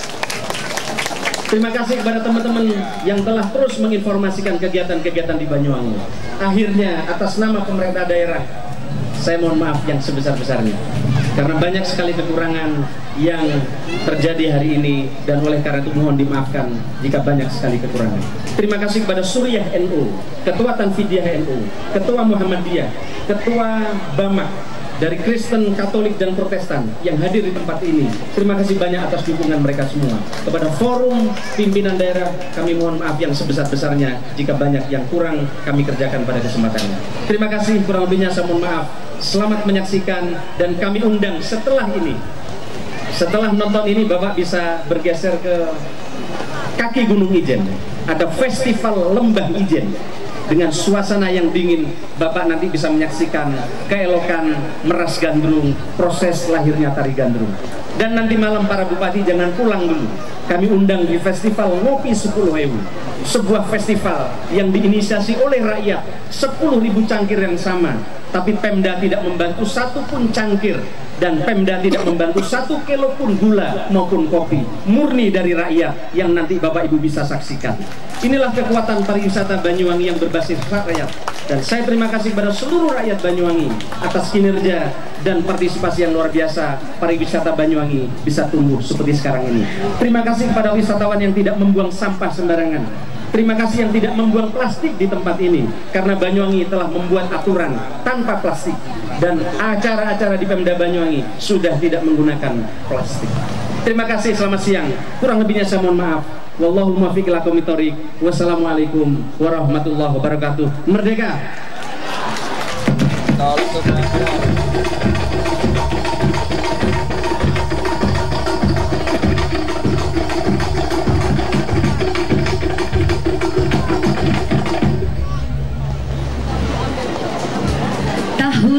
Terima kasih kepada teman-teman yang telah terus menginformasikan kegiatan-kegiatan di Banyuwangi. Akhirnya atas nama pemerintah daerah, saya mohon maaf yang sebesar-besarnya karena banyak sekali kekurangan yang terjadi hari ini, dan oleh karena itu mohon dimaafkan jika banyak sekali kekurangan. Terima kasih kepada Suriah NU, Ketua Tanfidiyah NU, Ketua Muhammadiyah, Ketua Bamak dari Kristen, Katolik, dan Protestan yang hadir di tempat ini. Terima kasih banyak atas dukungan mereka semua. Kepada forum pimpinan daerah, kami mohon maaf yang sebesar-besarnya jika banyak yang kurang kami kerjakan pada kesempatannya. Terima kasih, kurang lebihnya saya mohon maaf. Selamat menyaksikan, dan kami undang setelah ini, setelah nonton ini Bapak bisa bergeser ke kaki Gunung Ijen. Ada festival Lembah Ijen dengan suasana yang dingin. Bapak nanti bisa menyaksikan keelokan meras gandrung, proses lahirnya tari gandrung. Dan nanti malam para bupati jangan pulang dulu, kami undang di festival Ngopi 10.000, sebuah festival yang diinisiasi oleh rakyat. 10.000 cangkir yang sama, tapi Pemda tidak membantu satu pun cangkir, dan Pemda tidak membantu 1 kilo pun gula maupun kopi, murni dari rakyat yang nanti Bapak Ibu bisa saksikan. Inilah kekuatan pariwisata Banyuwangi yang berbasis rakyat, dan saya terima kasih kepada seluruh rakyat Banyuwangi atas kinerja dan partisipasi yang luar biasa. Pariwisata Banyuwangi bisa tumbuh seperti sekarang ini. Terima kasih kepada wisatawan yang tidak membuang sampah sembarangan. Terima kasih yang tidak membuang plastik di tempat ini, karena Banyuwangi telah membuat aturan tanpa plastik, dan acara-acara di Pemda Banyuwangi sudah tidak menggunakan plastik. Terima kasih, selamat siang. Kurang lebihnya saya mohon maaf. Wallahu muwaffiq ila aqwamit thoriq. Wassalamualaikum warahmatullahi wabarakatuh. Merdeka. Tahun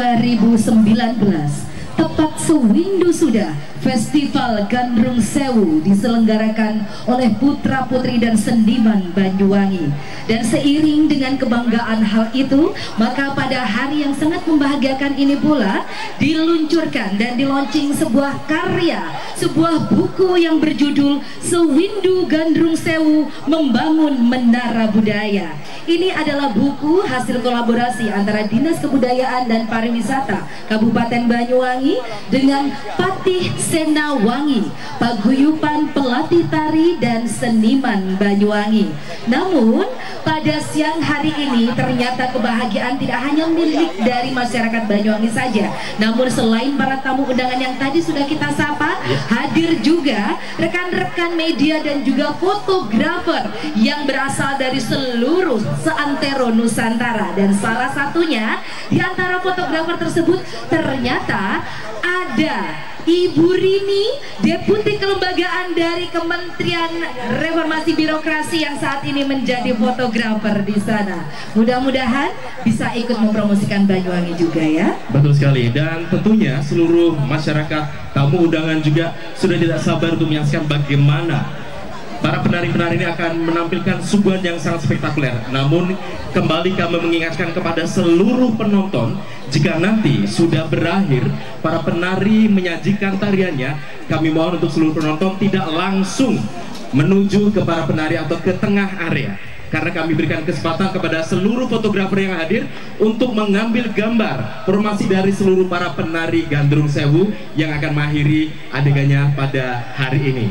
2019, tepat sewindu sudah Festival Gandrung Sewu diselenggarakan oleh putra-putri dan seniman Banyuwangi. Dan seiring dengan kebanggaan hal itu, maka pada hari yang sangat membahagiakan ini pula diluncurkan dan dilaunching sebuah karya, sebuah buku yang berjudul Sewindu Gandrung Sewu Membangun Menara Budaya. Ini adalah buku hasil kolaborasi antara Dinas Kebudayaan dan Pariwisata Kabupaten Banyuwangi dengan Patih Senawangi, paguyuban pelatih tari dan seniman Banyuwangi. Namun pada siang hari ini ternyata kebahagiaan tidak hanya milik dari masyarakat Banyuwangi saja, namun selain para tamu undangan yang tadi sudah kita sapa, hadir juga rekan-rekan media dan juga fotografer yang berasal dari seluruh seantero Nusantara. Dan salah satunya di antara fotografer tersebut ternyata ada Ibu Rini, Deputi Kelembagaan dari Kementerian Reformasi Birokrasi yang saat ini menjadi fotografer di sana. Mudah-mudahan bisa ikut mempromosikan Banyuwangi juga ya. Betul sekali, dan tentunya seluruh masyarakat tamu undangan juga sudah tidak sabar untuk menyaksikan bagaimana para penari-penari ini akan menampilkan suguhan yang sangat spektakuler. Namun kembali kami mengingatkan kepada seluruh penonton, jika nanti sudah berakhir para penari menyajikan tariannya, kami mohon untuk seluruh penonton tidak langsung menuju ke para penari atau ke tengah area, karena kami berikan kesempatan kepada seluruh fotografer yang hadir untuk mengambil gambar formasi dari seluruh para penari Gandrung Sewu yang akan mengakhiri adegannya pada hari ini.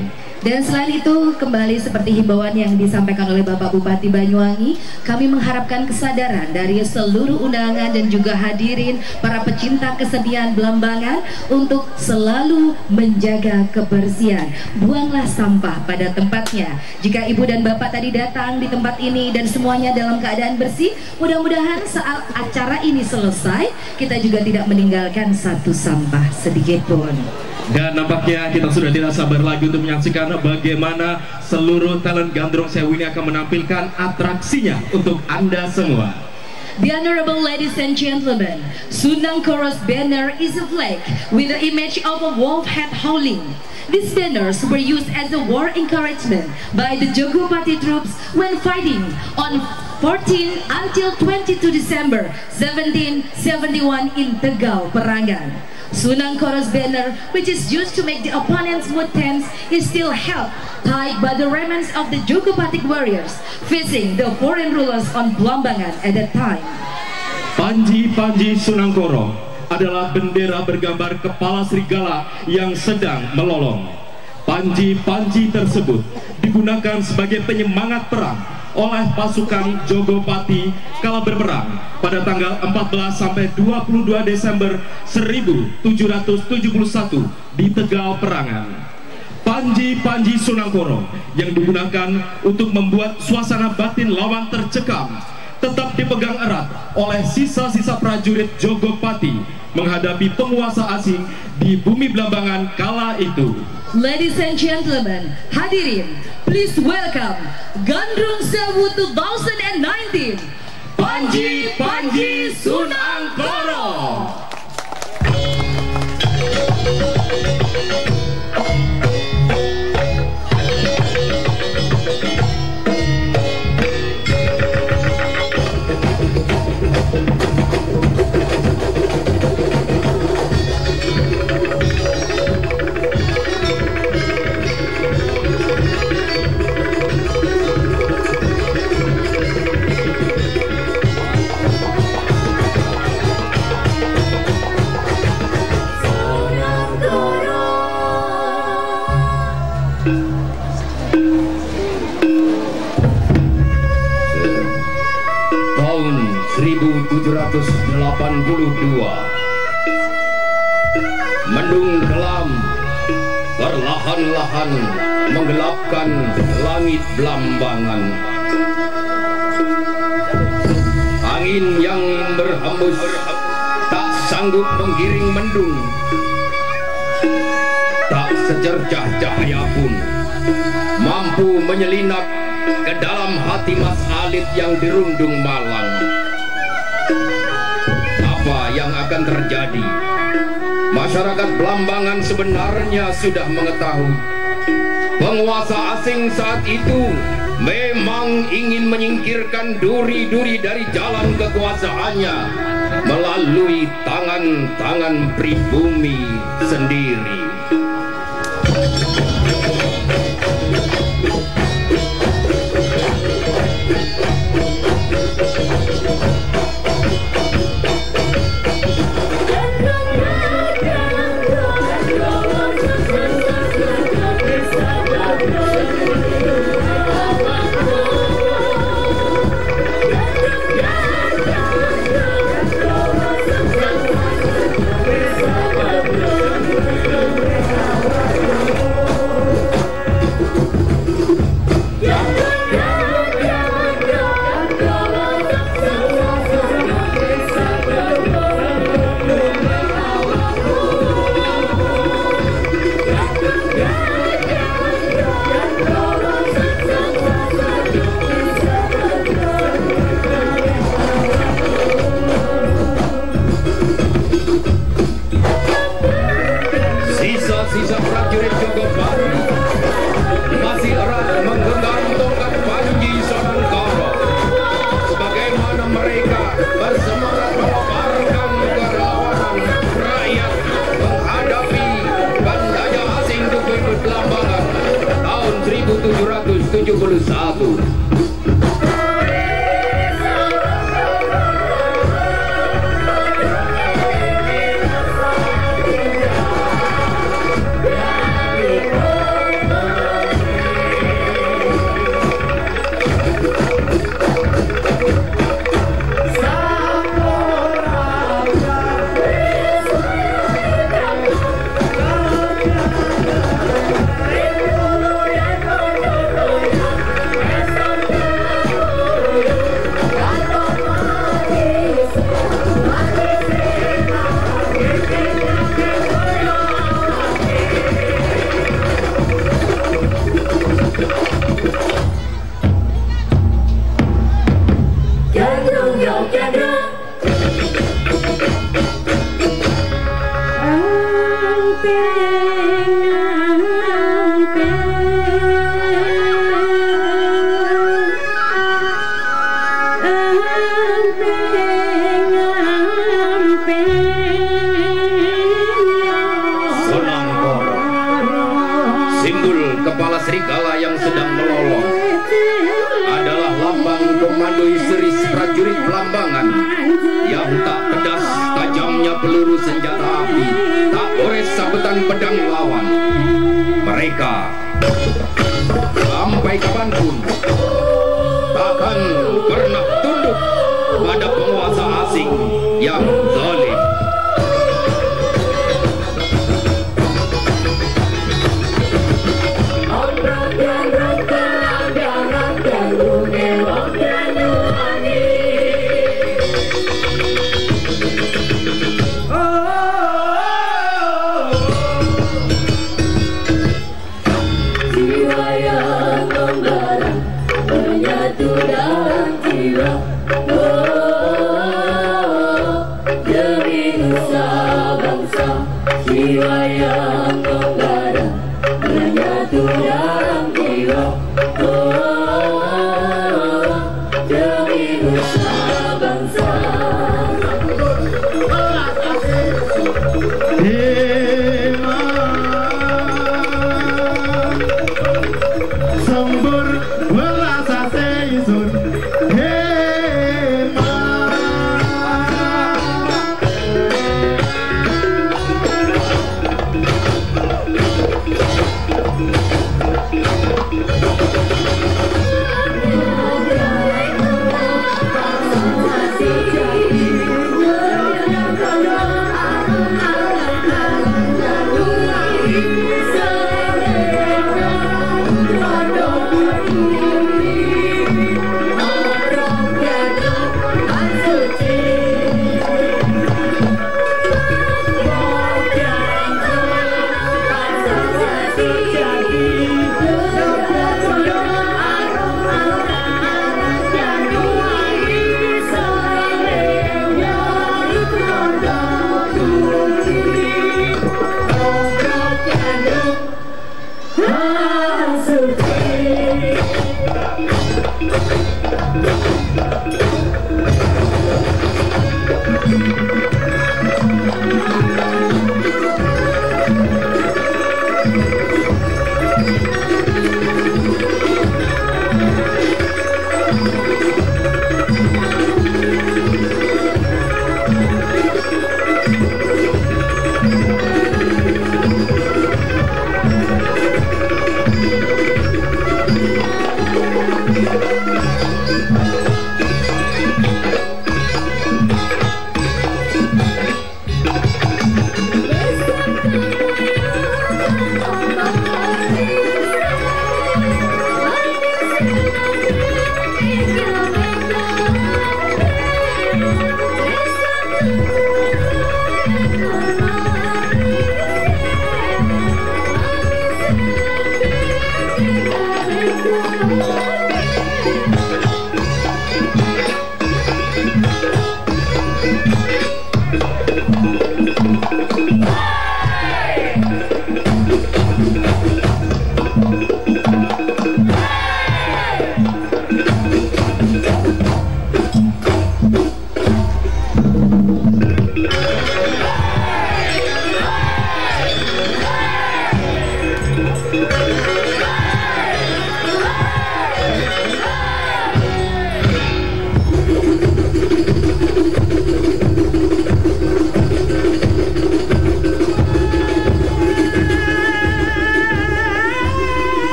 Dan selain itu, kembali seperti himbauan yang disampaikan oleh Bapak Bupati Banyuwangi, kami mengharapkan kesadaran dari seluruh undangan dan juga hadirin para pecinta kesenian Belambangan untuk selalu menjaga kebersihan. Buanglah sampah pada tempatnya. Jika Ibu dan Bapak tadi datang di tempat ini dan semuanya dalam keadaan bersih, mudah-mudahan saat acara ini selesai, kita juga tidak meninggalkan satu sampah sedikit pun. Dan nampaknya kita sudah tidak sabar lagi untuk menyaksikan bagaimana seluruh talent Gandrung Sewu ini akan menampilkan atraksinya untuk Anda semua. The honorable ladies and gentlemen, Sunang Chorus banner is a flag with the image of a wolf head howling. These banners were used as a war encouragement by the Jogopati troops when fighting on 14 until 22 December 1771 in Tegal, Perangan. Sunang Chorus banner, which is used to make the opponent's mood tense, is still held tied by the remnants of the Jogopatic warriors facing the foreign rulers on Belambangan at that time. Panji-panji Sunangkoro adalah bendera bergambar kepala serigala yang sedang melolong. Panji-panji tersebut digunakan sebagai penyemangat perang oleh pasukan Jogopati kala berperang pada tanggal 14 sampai 22 Desember 1771 di Tegal, Perangan. Panji-panji Sunangkoro yang digunakan untuk membuat suasana batin lawan tercekam tetap dipegang erat oleh sisa-sisa prajurit Jogopati menghadapi penguasa asing di bumi Belambangan kala itu. Ladies and gentlemen, hadirin, please welcome Gandrung Sewu 2019, Panji-panji Sunangkoro. Tahun 1782, mendung kelam perlahan-lahan menggelapkan langit Belambangan. Angin yang berhembus tak sanggup menggiring mendung, tak secercah cahaya pun mampu menyelinap ke dalam hati Mas Alit yang dirundung malang. Apa yang akan terjadi? Masyarakat Belambangan sebenarnya sudah mengetahui. Penguasa asing saat itu memang ingin menyingkirkan duri-duri dari jalan kekuasaannya melalui tangan-tangan pribumi sendiri. Sisa prajurit Jogopati masih erat menggenggam tongkat Panji Sunangkoro, sebagaimana mereka bersemangat memaparkan kerawanan rakyat menghadapi bandanya asing di Belambangan tahun 1771. yang sedang melolong adalah lambang komando histeris prajurit Belambangan yang tak pedas tajamnya peluru senjata api, tak gores sabetan pedang lawan. Mereka sampai kapanpun takkan pernah tunduk pada penguasa asing yang zalim. Jiwa yang membara menyatu dalam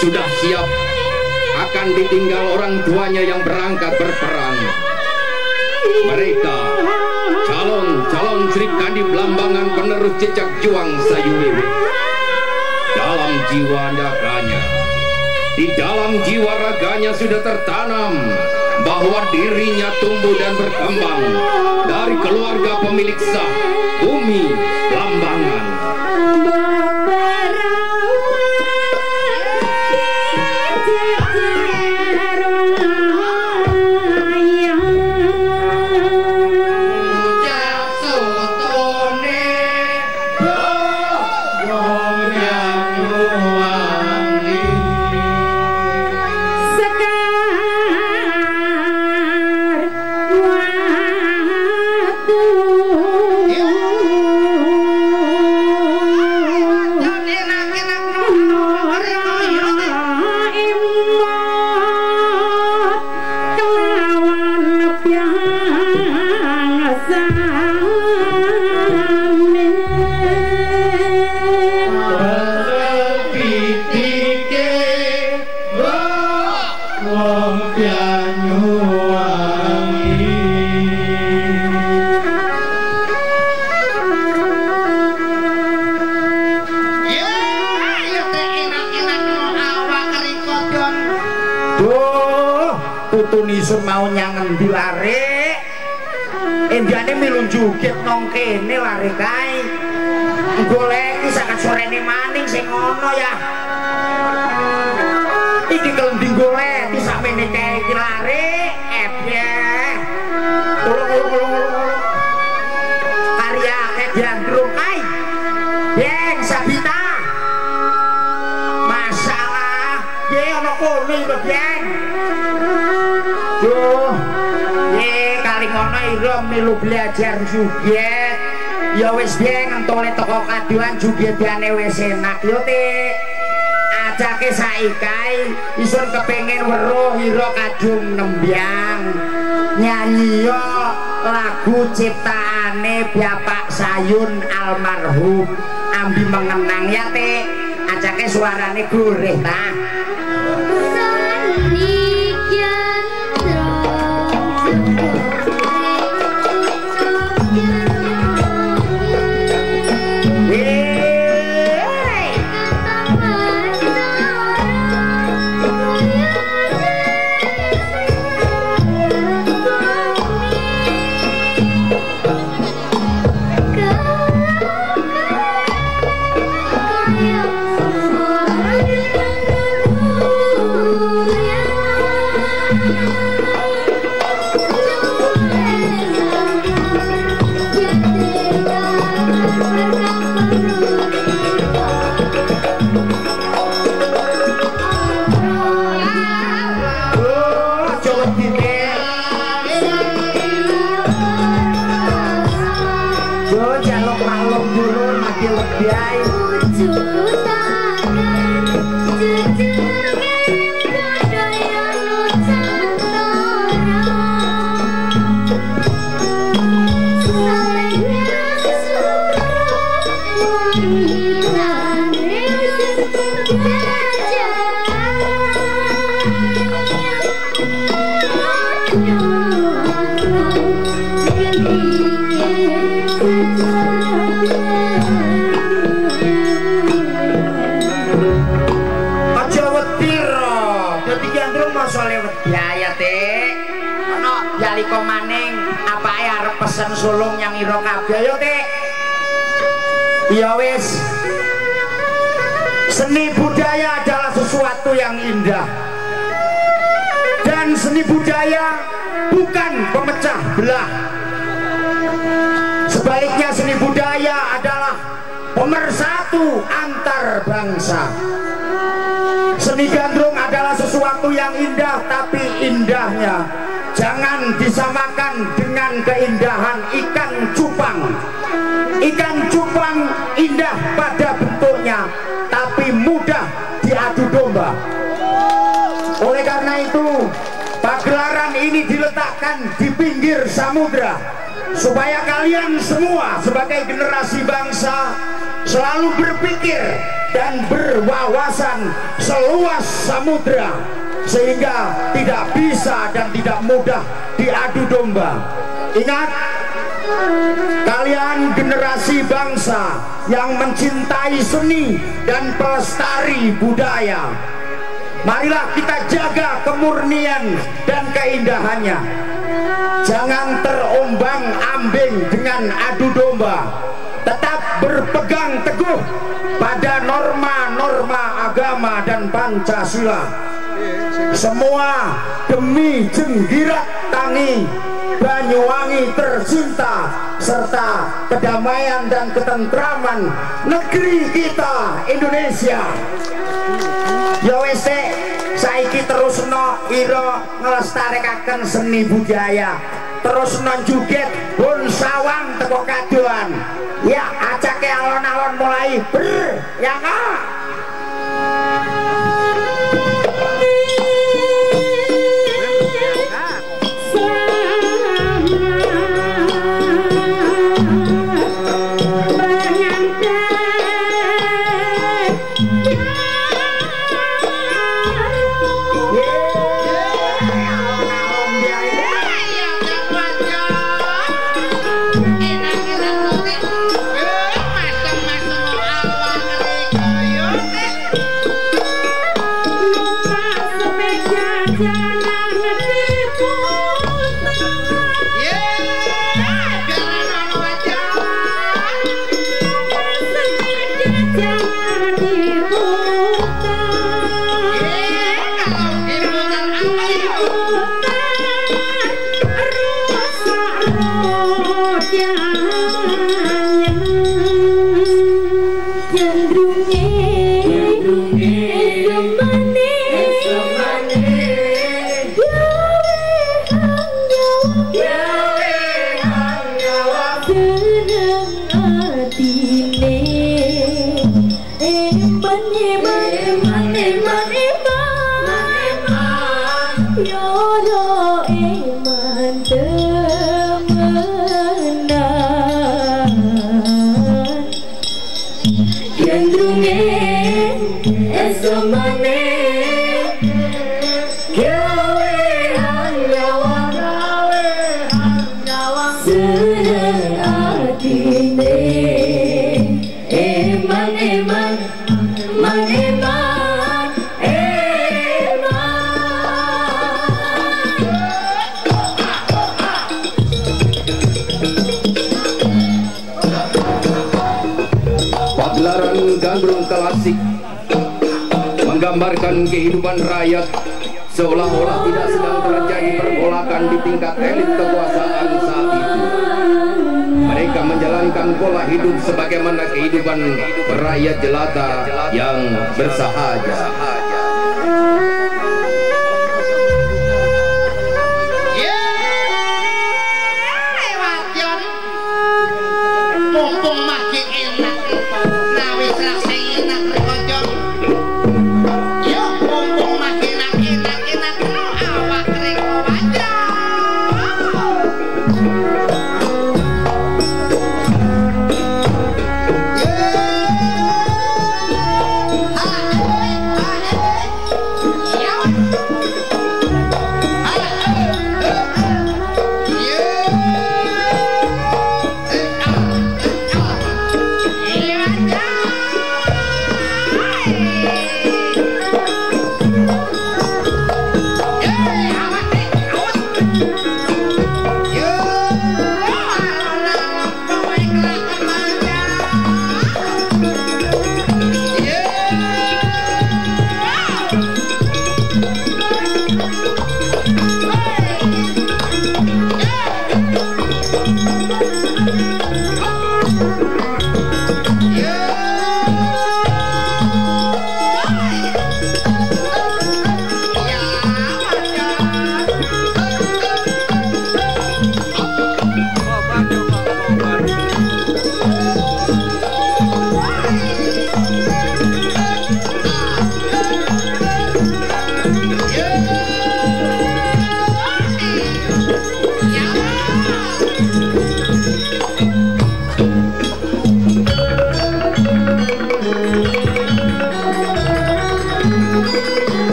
sudah siap akan ditinggal orang tuanya yang berangkat berperang. Mereka calon-calon Srikandi Blambangan penerus jejak juang Sayuwiwih. Dalam jiwa raganya, di dalam jiwa raganya sudah tertanam bahwa dirinya tumbuh dan berkembang dari keluarga pemilik sah bumi Blambangan. Tunisun mau nyangen di lare Indiane milun jugit nong kene lare kae goleki sangat sorene maning sing ngono ya iki kelending goleki sakmene kae iki lare ya karya Gandrung kae Beng Sabita masalah ye ana kono iki Beng. Duh, ye kali ngono ira milu belajar juget. Ya wis piye ngentole teko kaduan jugetane wis enak yo Tik. Ajake saiki isun kepengin weruh ira kadung nembyang. Nyanyi yo lagu ciptaane Bapak Sayun almarhum Ambi Mengenang ya Tik. Ajake suarane gurih ta. Yaliko maning apa ae arep pesen sulung yang ira kabeh yo Tik. Ya wis. Seni budaya adalah sesuatu yang indah. Dan seni budaya bukan pemecah belah. Sebaliknya seni budaya adalah pemersatu antar bangsa. Seni gandrung adalah sesuatu yang indah, tapi indahnya jangan disamakan dengan keindahan ikan cupang. Ikan cupang indah pada bentuknya, tapi mudah diadu domba. Oleh karena itu, pagelaran ini diletakkan di pinggir samudra, supaya kalian semua sebagai generasi bangsa selalu berpikir dan berwawasan seluas samudra, sehingga tidak bisa dan tidak mudah diadu domba. Ingat, kalian generasi bangsa yang mencintai seni dan pelestari budaya, marilah kita jaga kemurnian dan keindahannya. Jangan terombang-ambing dengan adu domba. Tetap berpegang teguh pada norma-norma agama dan Pancasila. Semua demi jenggirat tani Banyuwangi tercinta, serta kedamaian dan ketentraman negeri kita Indonesia. Ya wis saiki terusno ira nglestarekaken seni budaya, terusno joget bon sawang teko kadoan. Ya acake alon-alon mulai ber ya Kak. Gandrung klasik menggambarkan kehidupan rakyat seolah-olah tidak sedang terjadi pergolakan di tingkat elit kekuasaan saat itu. Mereka menjalankan pola hidup sebagaimana kehidupan rakyat jelata yang bersahaja. Ha!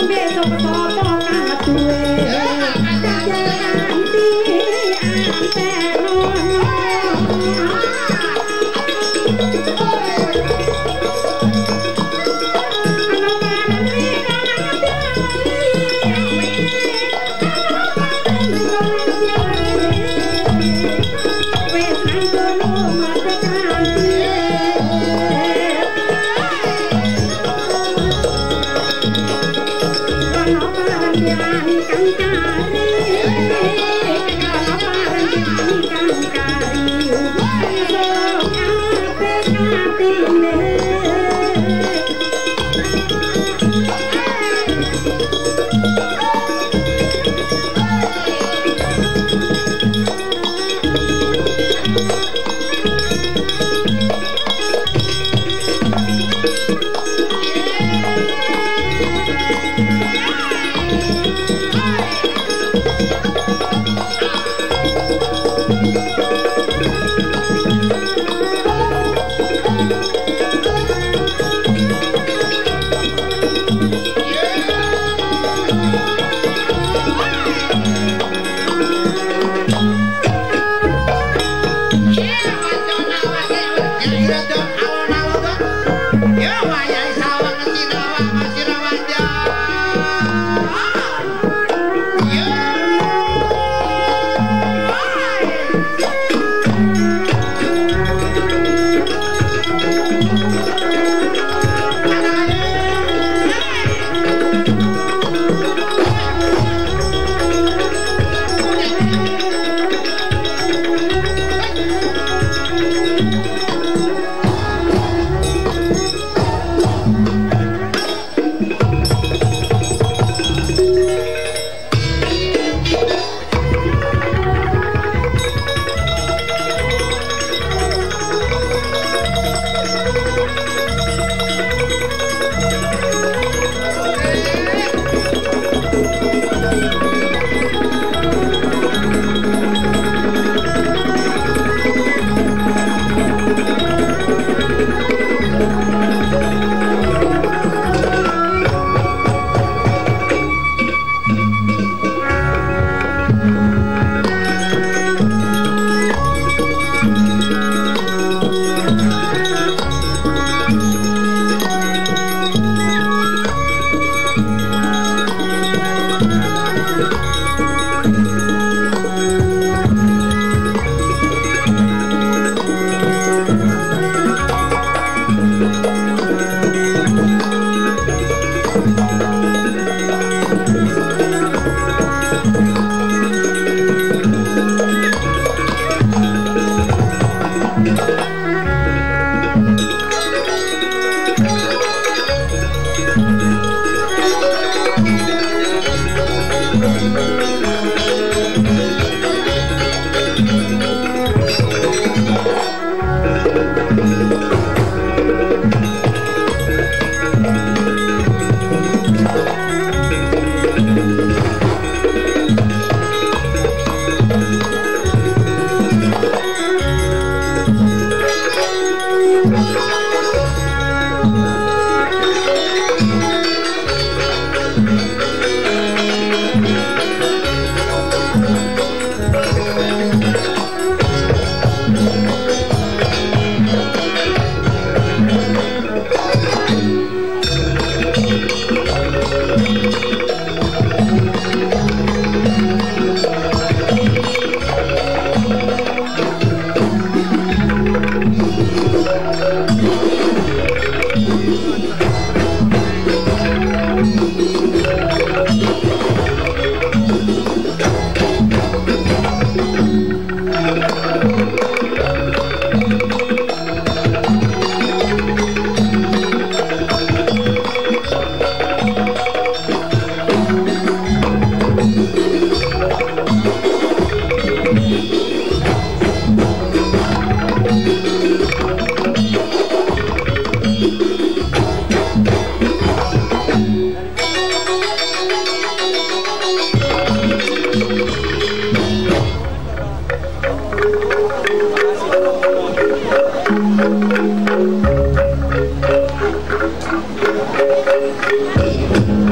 Ya wayai sawang Cinawa masih rawaja.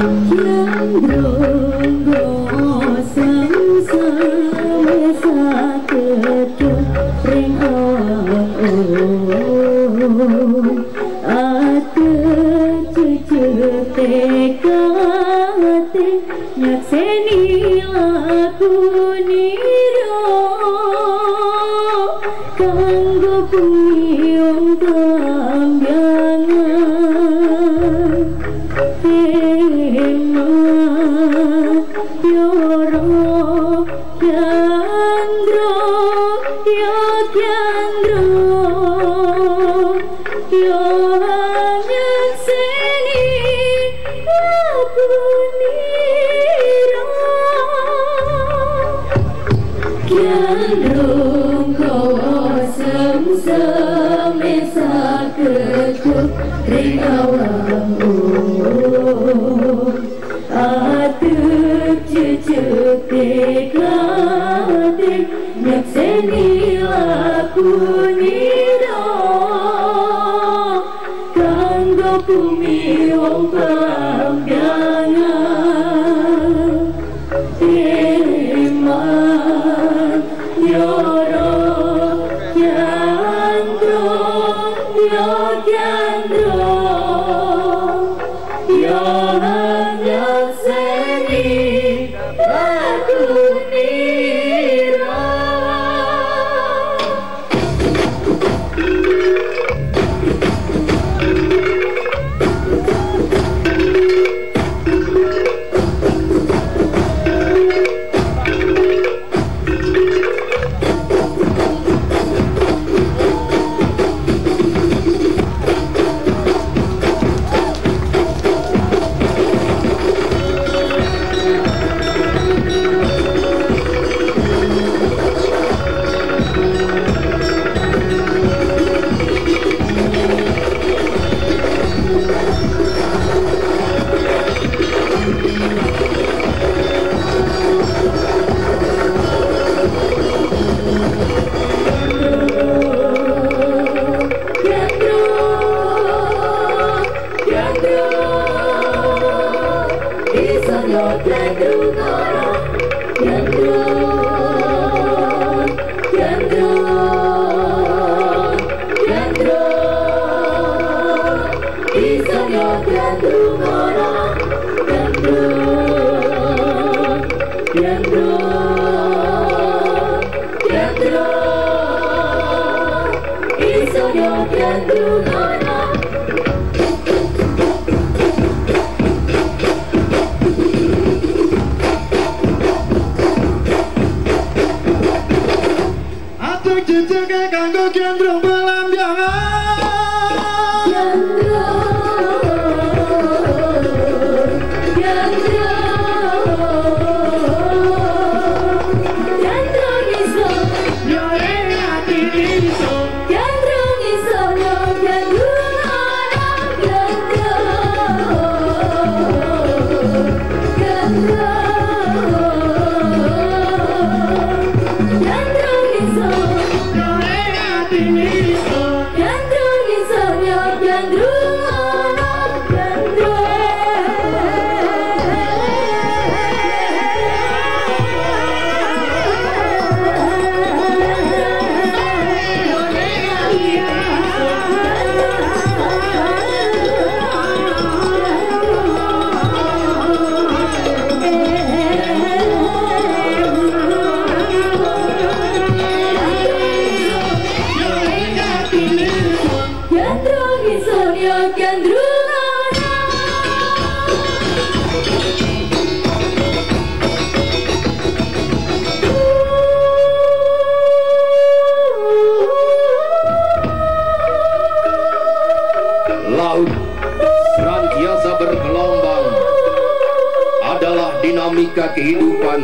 Dinamika kehidupan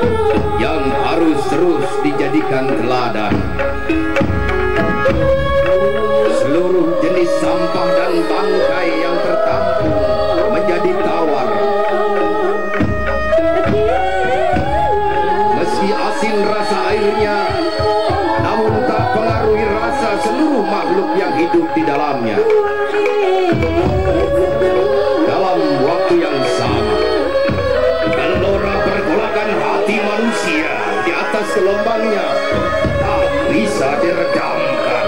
yang harus terus dijadikan teladan. Seluruh jenis sampah dan bangkai yang tertampung menjadi tawar. Meski asin rasa airnya, namun tak pengaruhi rasa seluruh makhluk yang hidup di dalamnya. Dalam waktu yang sama, deras gelombangnya tak bisa diredamkan.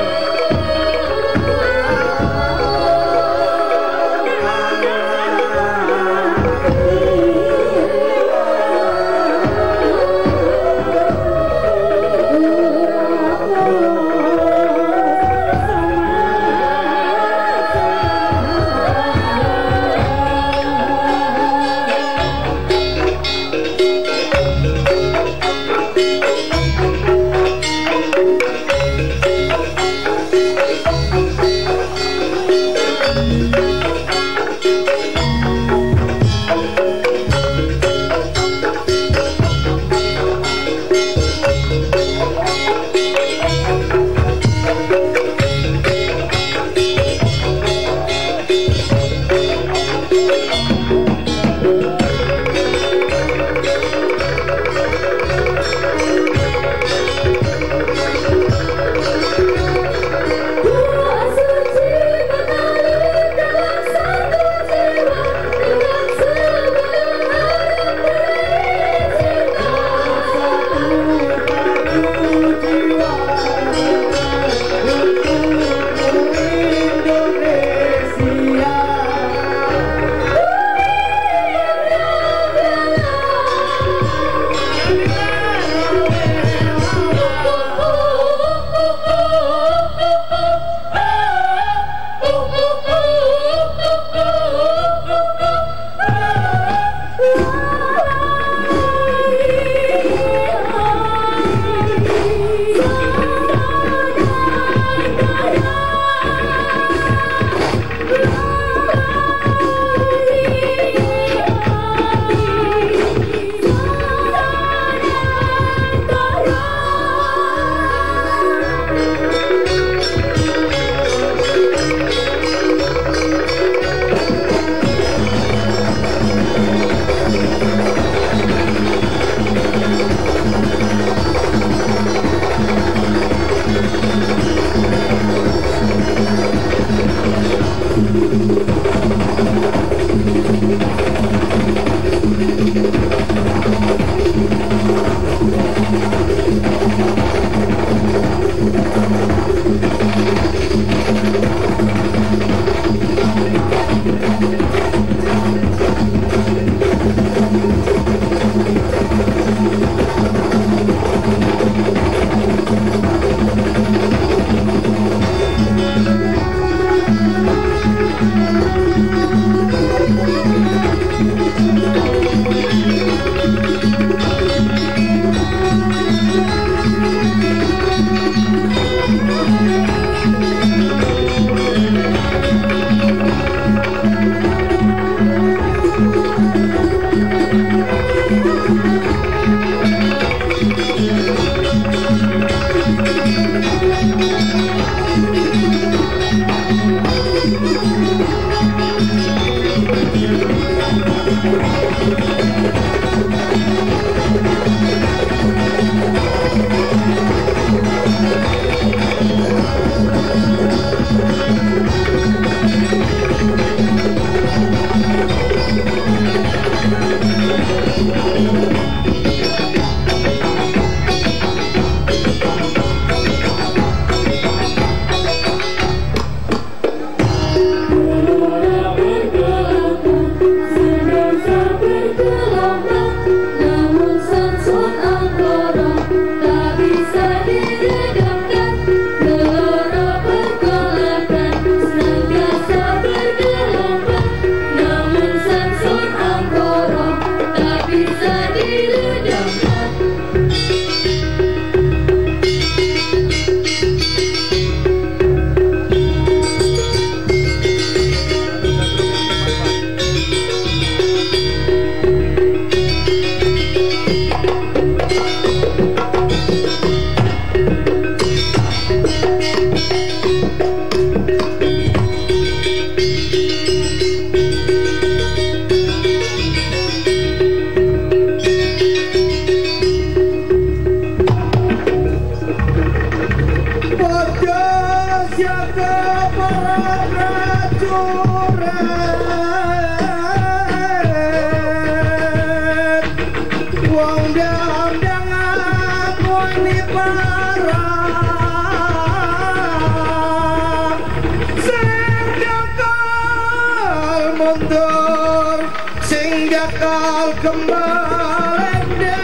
Al kembali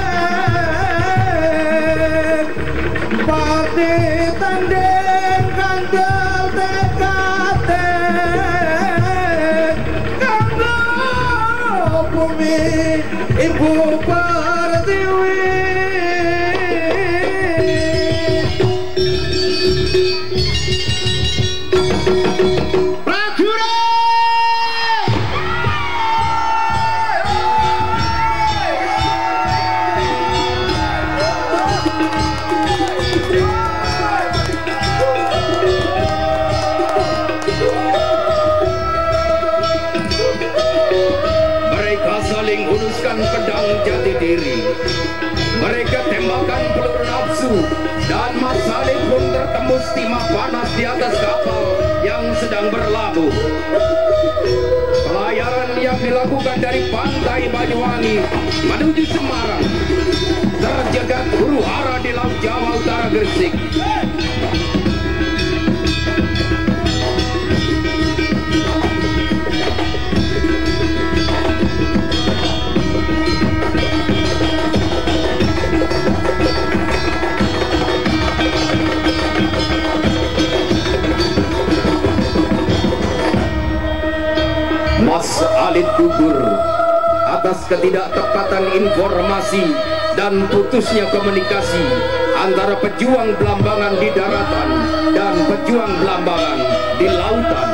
Pati tanding kandel tekate Kanggo bumi Ibu Pertiwi pedang jati diri. Mereka tembakan peluru nafsu dan Mas Salih pun tertembus timah panas di atas kapal yang sedang berlabuh. Pelayaran yang dilakukan dari pantai Banyuwangi menuju Semarang terjegat huru hara di Laut Jawa Utara Gresik. Mas Alit gugur atas ketidaktepatan informasi dan putusnya komunikasi antara pejuang Blambangan di daratan dan pejuang Blambangan di lautan.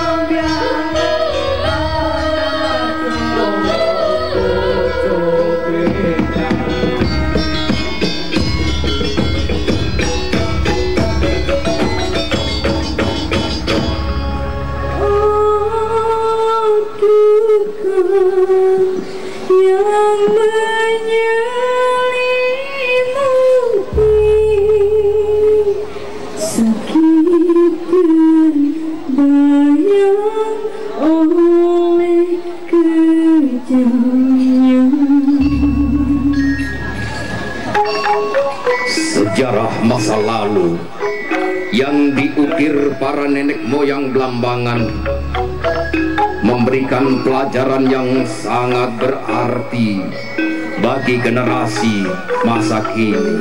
Sejarah masa lalu yang diukir para nenek moyang Blambangan memberikan pelajaran yang sangat berarti bagi generasi masa kini.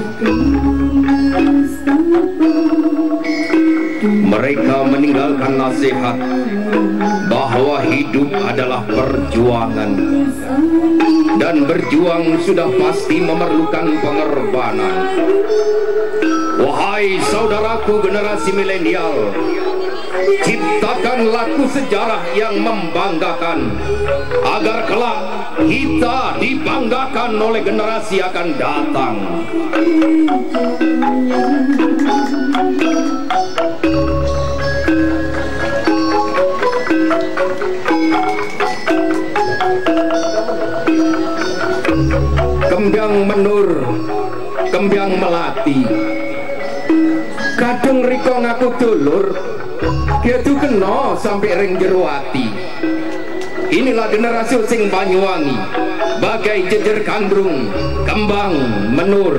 Mereka meninggalkan nasihat bahwa hidup adalah perjuangan dan berjuang sudah pasti memerlukan pengorbanan. Wahai saudaraku generasi milenial, ciptakan laku sejarah yang membanggakan agar kelak kita dibanggakan oleh generasi akan datang. Kembyang menur, kembyang melati, kadung riko ngaku dulur, dia tuh kena sampai ring jero ati. Inilah generasi sing Banyuwangi, bagai jejer kandrung, kembang menur.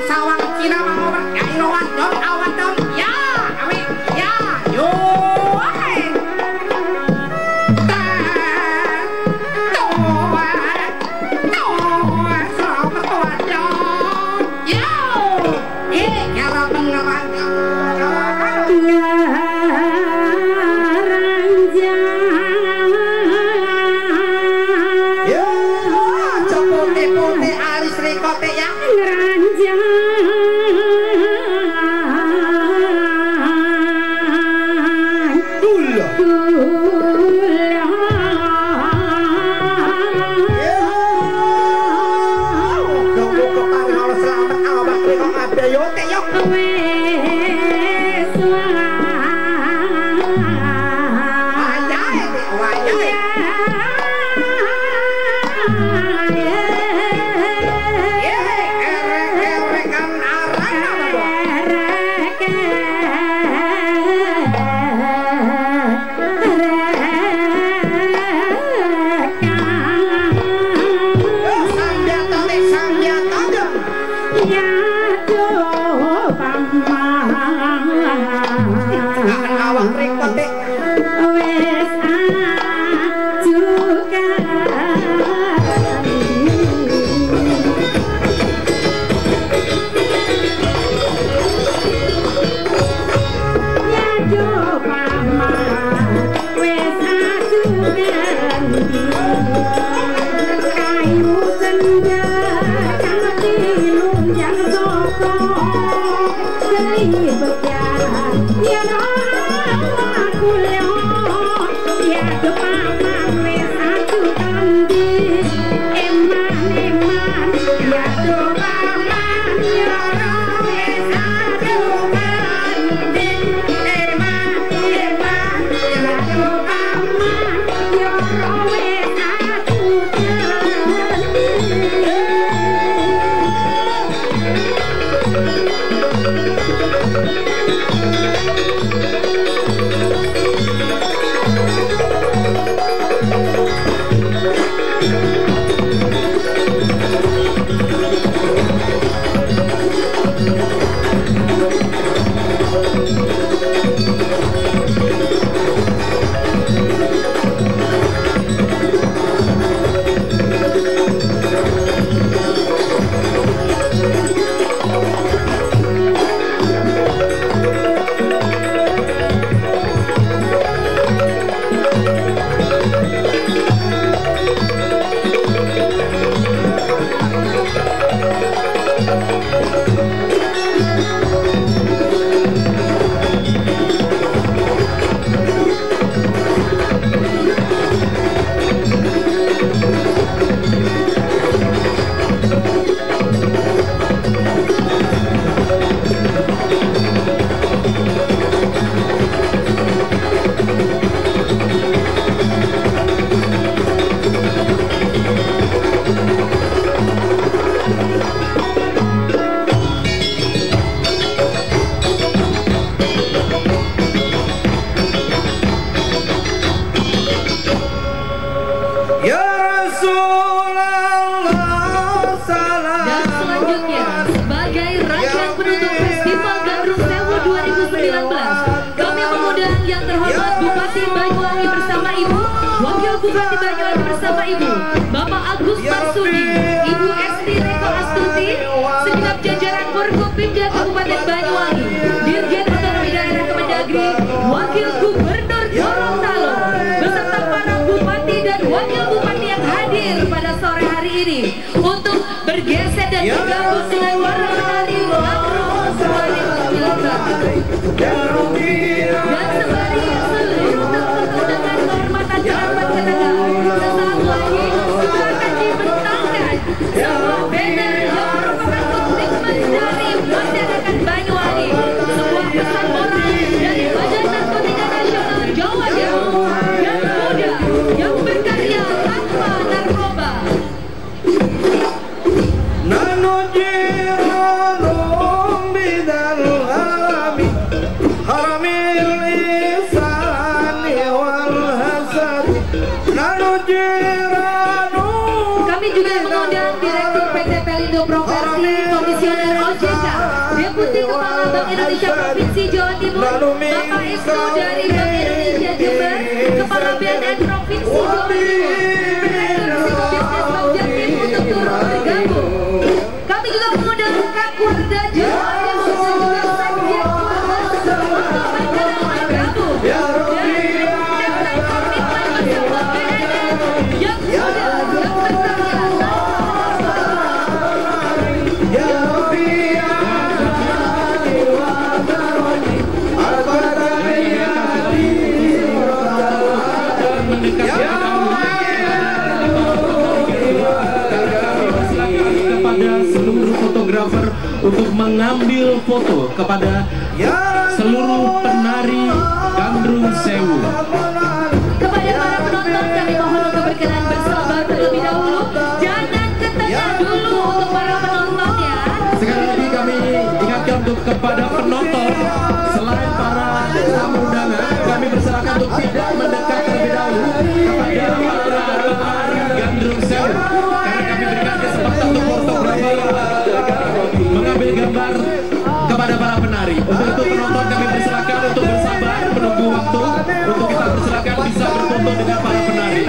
sawang Cina mangober kairowan dom awan dom ya awi ya yo Bupati Banyuwangi bersama Ibu Bapak Agus Marsudi, Ibu Esti Reko Astuti, segenap jajaran Forkopimda Kabupaten Banyuwangi, Dirjen Otonomi Daerah Kemendagri, Wakil Gubernur Gorontalo, beserta para bupati dan wakil bupati yang hadir pada sore hari ini untuk bergeser dan bergabung dengan para penari Gandrung 2019. Dan sembari seluruh tentu dengan kehormatan dapat ketegangan, sesaat lagi juga akan dibentangkan sebuah banner yang merupakan komitmen dari masyarakat Banyuwangi, sebuah pesan moral dari Badan Narkotika Nasional Jawa Timur yang muda yang berkarya tanpa narkoba. Nano Bank Indonesia Provinsi Jawa Timur, Bapak Isnu dari Bank Indonesia Jember, Kepala BNN Provinsi Jawa Timur, Direktur Bisnis Bank Jatim untuk turut bergabung. Kami juga mengundang keluarga Jawa Timur dan juga sekjen keluarga untuk berkenan bergabung. Dan komitmen bersama BNN yang sudah yang berkarya. Kepada seluruh fotografer untuk mengambil foto, kepada seluruh penari Gandrung Sewu. Kepada para penonton kami mohon untuk berkenan bersabar terlebih dahulu. Jangan ke tengah dulu untuk para penonton ya. Sekali lagi kami ingatkan untuk kepada penonton, selain para tamu undangan, kami persilakan untuk tidak mendekat terlebih dahulu kepada para penari Gandrung Sewu, karena kami berikan kesempatan untuk fotografer mengambil gambar kepada para penari. Untuk itu penonton kami persilakan untuk bersabar menunggu waktu untuk kita persilakan bisa berfoto dengan para penari.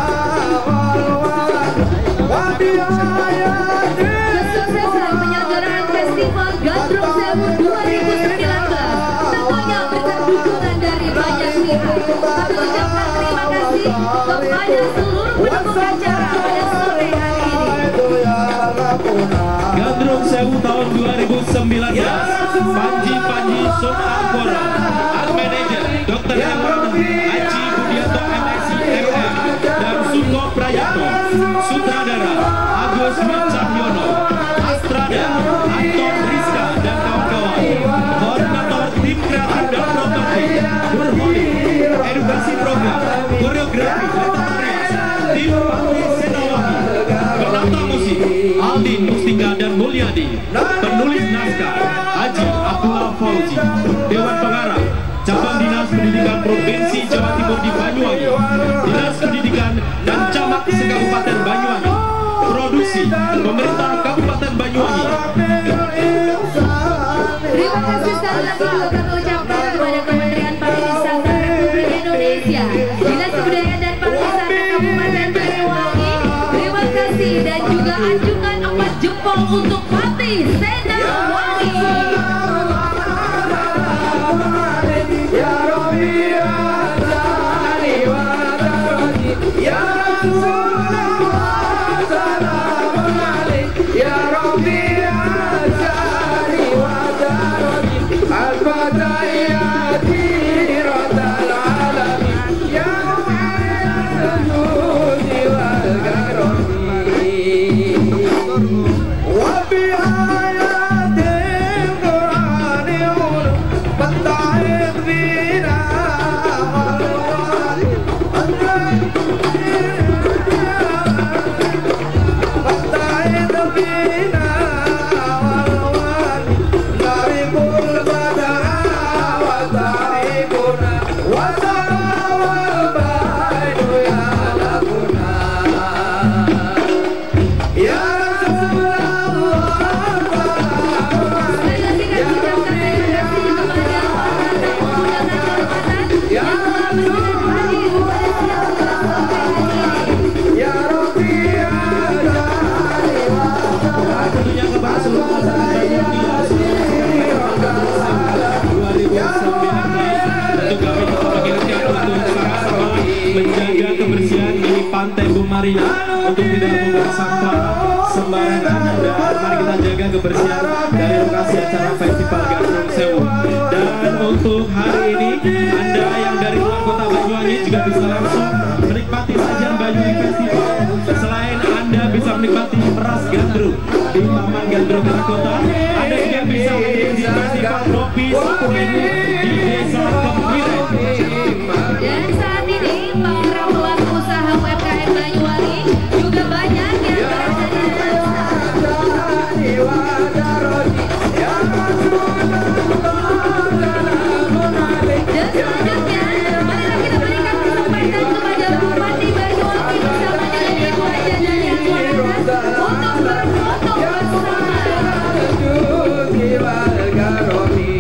Kesuksesan penyelenggaraan Festival Gandrung Sewu 2019 tentunya berkat dukungan dari banyak pihak. Kami ucapkan terima kasih kepada seluruh pendukung acara pada sore hari ini. Gandrung Sewu tahun 2019, Panji Sonangkora, Art Manager Dr. Herman Haji Budianto MSc MM dan Suko Prayoto, Sutradara Agus Wicahyono, Astrada Anton Rizka dan kawan-kawan, Koordinator Tim Kreatif dan Properti Nurholi, Edukasi Program, Koreografi dan Tarian, Tim Panti Senawangi, Penata Musik Aldin Mustika dan Mulyadi, penulis naskah Haji Abdullah Fauzi, Dewan Pengarah Cabang Dinas Pendidikan Provinsi Jawa Timur di Banyuwangi, Dinas Pendidikan dan Camat Sekabupaten Banyuwangi, Produksi Pemerintah Kabupaten Banyuwangi. Terima kasih sekali lagi juga kami ucapkan kepada Kementerian Pariwisata Republik Indonesia, Dinas Kebudayaan dan Pariwisata Kabupaten Banyuwangi. Terima kasih dan juga anjungan 4 jempol untuk Pati Senawangi. Menjaga kebersihan di Pantai Bumarina untuk tidak membuang sampah sembarangan, dan mari kita jaga kebersihan dari lokasi acara Festival Gandrung Sewu. Dan untuk hari ini Anda yang dari luar kota Banyuwangi juga bisa langsung menikmati sajian Banyuwangi Festival. Selain Anda bisa menikmati peras gandrung di Taman Gandrung Kota, Anda juga bisa mengikuti Festival Kopi Sapuinu di Desa Kempiren. Dan saat ini para pelaku usaha UMKM Banyuwangi juga banyak yang berada di dan selanjutnya marilah kita berikan kesempatan kepada Bupati Banyuwangi bersama dengan Ibu Haja Dania Tuanas untuk berfoto bersama.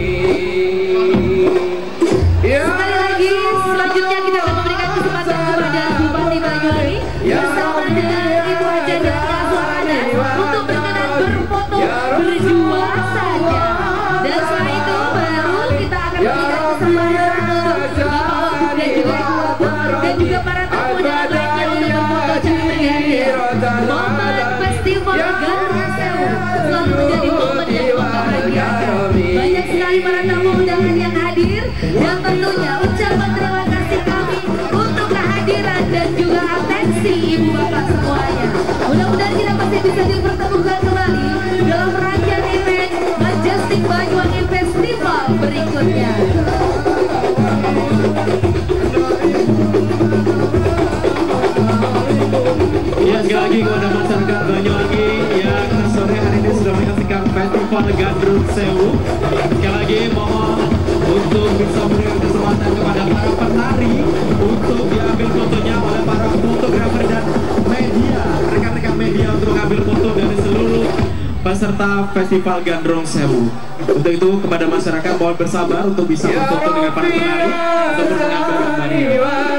Gandrung Sewu. Sekali lagi mohon untuk bisa memberikan kesempatan kepada para penari untuk diambil fotonya oleh para fotografer dan media, rekan-rekan media untuk mengambil foto dari seluruh peserta Festival Gandrung Sewu. Untuk itu kepada masyarakat mohon bersabar untuk bisa berfoto dengan para penari untuk mengambil gambarnya.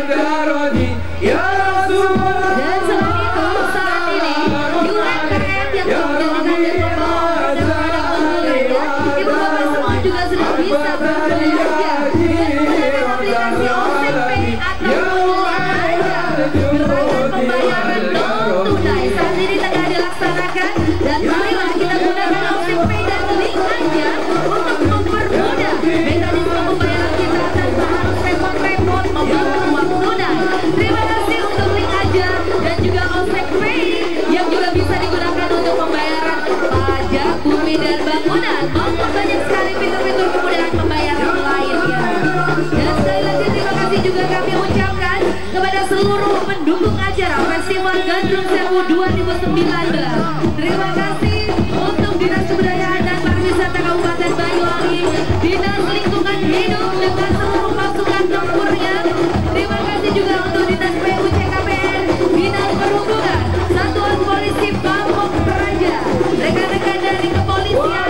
Dan selain itu saat ini UMKM yang menjadi kader pembawa kepada olahraga, ibu bapak semua juga sudah bisa berbelanja menggunakan aplikasi OCP ataupun lainnya merupakan pembayaran non tunai saat ini tengah dilaksanakan, dan marilah kita gunakan OCP dan link aja untuk mempermudah mekanisme pembayaran kita tanpa harus repot-repot membawa uang tunai. Terima kasih untuk link aja dan juga OCP yang juga bisa digunakan untuk pembayaran pajak bumi dan bangunan maupun banyak sekali fitur-fitur kemudahan pembayaran lainnya. Dan sekali lagi terima kasih juga kami ucapkan kepada seluruh pendukung acara Festival Gandrung Sewu 2019. Terima kasih untuk Dinas Kebudayaan dan Pariwisata Kabupaten Banyuwangi, Dinas Lingkungan Hidup dengan seluruh pasukan tempurnya. Terima kasih juga untuk Dinas PUCKPR, Dinas Perhubungan, Satuan Polisi Pamong Praja, rekan-rekan dari kepolisian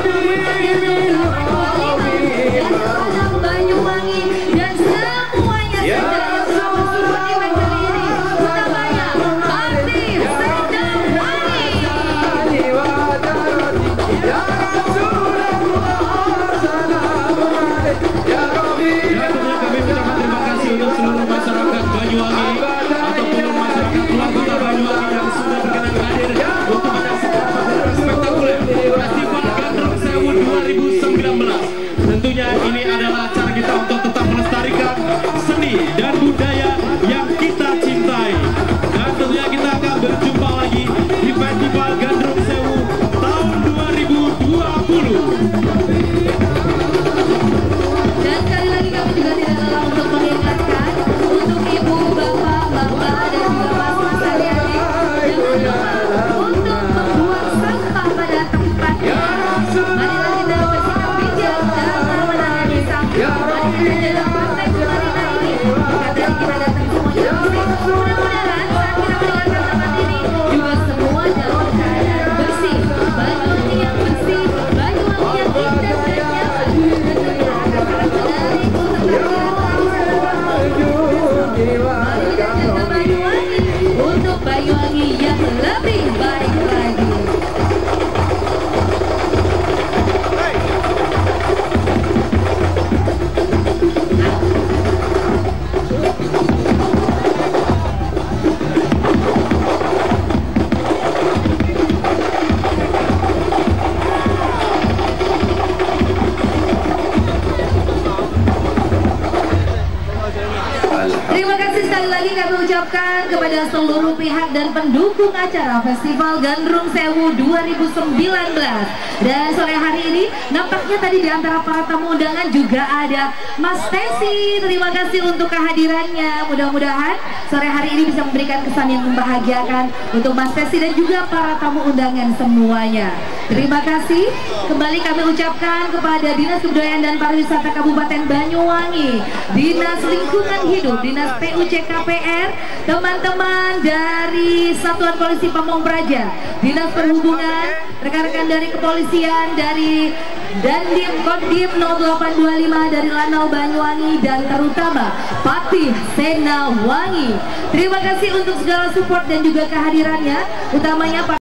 dan Padang Banyuwangi, dan semuanya yang support event kali ini, utamanya artis Sendangwangi. Kami ucapkan terima kasih untuk seluruh masyarakat Banyuwangi ataupun masyarakat luar kota Banyuwangi yang sudah berkenan hadir untuk menyaksikan pagelaran spektakuler Festival Gandrung Sewu 2019. Tentunya ini adalah cara kita untuk tetap melestarikan seni dan budaya yang kita cintai. Dan tentunya kita akan berjumpa lagi di Festival Gandrung Sewu tahun 2020. Dan sekali lagi kami juga tidak lelah untuk mengingatkan untuk ibu, bapak, dan juga mas-mas adik-adik untuk membuang sampah pada tempatnya. Marilah kita bersikap bijak dalam menangani sampah. Mari kita dalam partai pemerintah ini, kata kita datang semuanya bersih. Mudah-mudahan saat kita meninggalkan tempat ini juga semua dalam keadaan bersih. Banyuwangi yang bersih, Banyuwangi yang indah dan nyaman. Tentunya akan sangat menarik untuk mari kita jaga Banyuwangi untuk Banyuwangi yang lebih baik lagi. Terima kasih sekali lagi kami ucapkan kepada seluruh pihak dan pendukung acara Festival Gandrung Sewu 2019. Dan sore hari ini nampaknya tadi di antara para tamu undangan juga ada Mas Tesi. Terima kasih untuk kehadirannya. Mudah-mudahan sore hari ini bisa memberikan kesan yang membahagiakan untuk Mas Tesi dan juga para tamu undangan semuanya. Terima kasih. Kembali kami ucapkan kepada Dinas Kebudayaan dan Pariwisata Kabupaten Banyuwangi, Dinas Lingkungan Hidup, Dinas PUCKPR, teman-teman dari Satuan Polisi Pamong Praja, Dinas Perhubungan, rekan-rekan dari kepolisian, dari Dandim Kodim 0825 dari Lanau Banyuwangi, dan terutama Patih Sendangwangi. Terima kasih untuk segala support dan juga kehadirannya, utamanya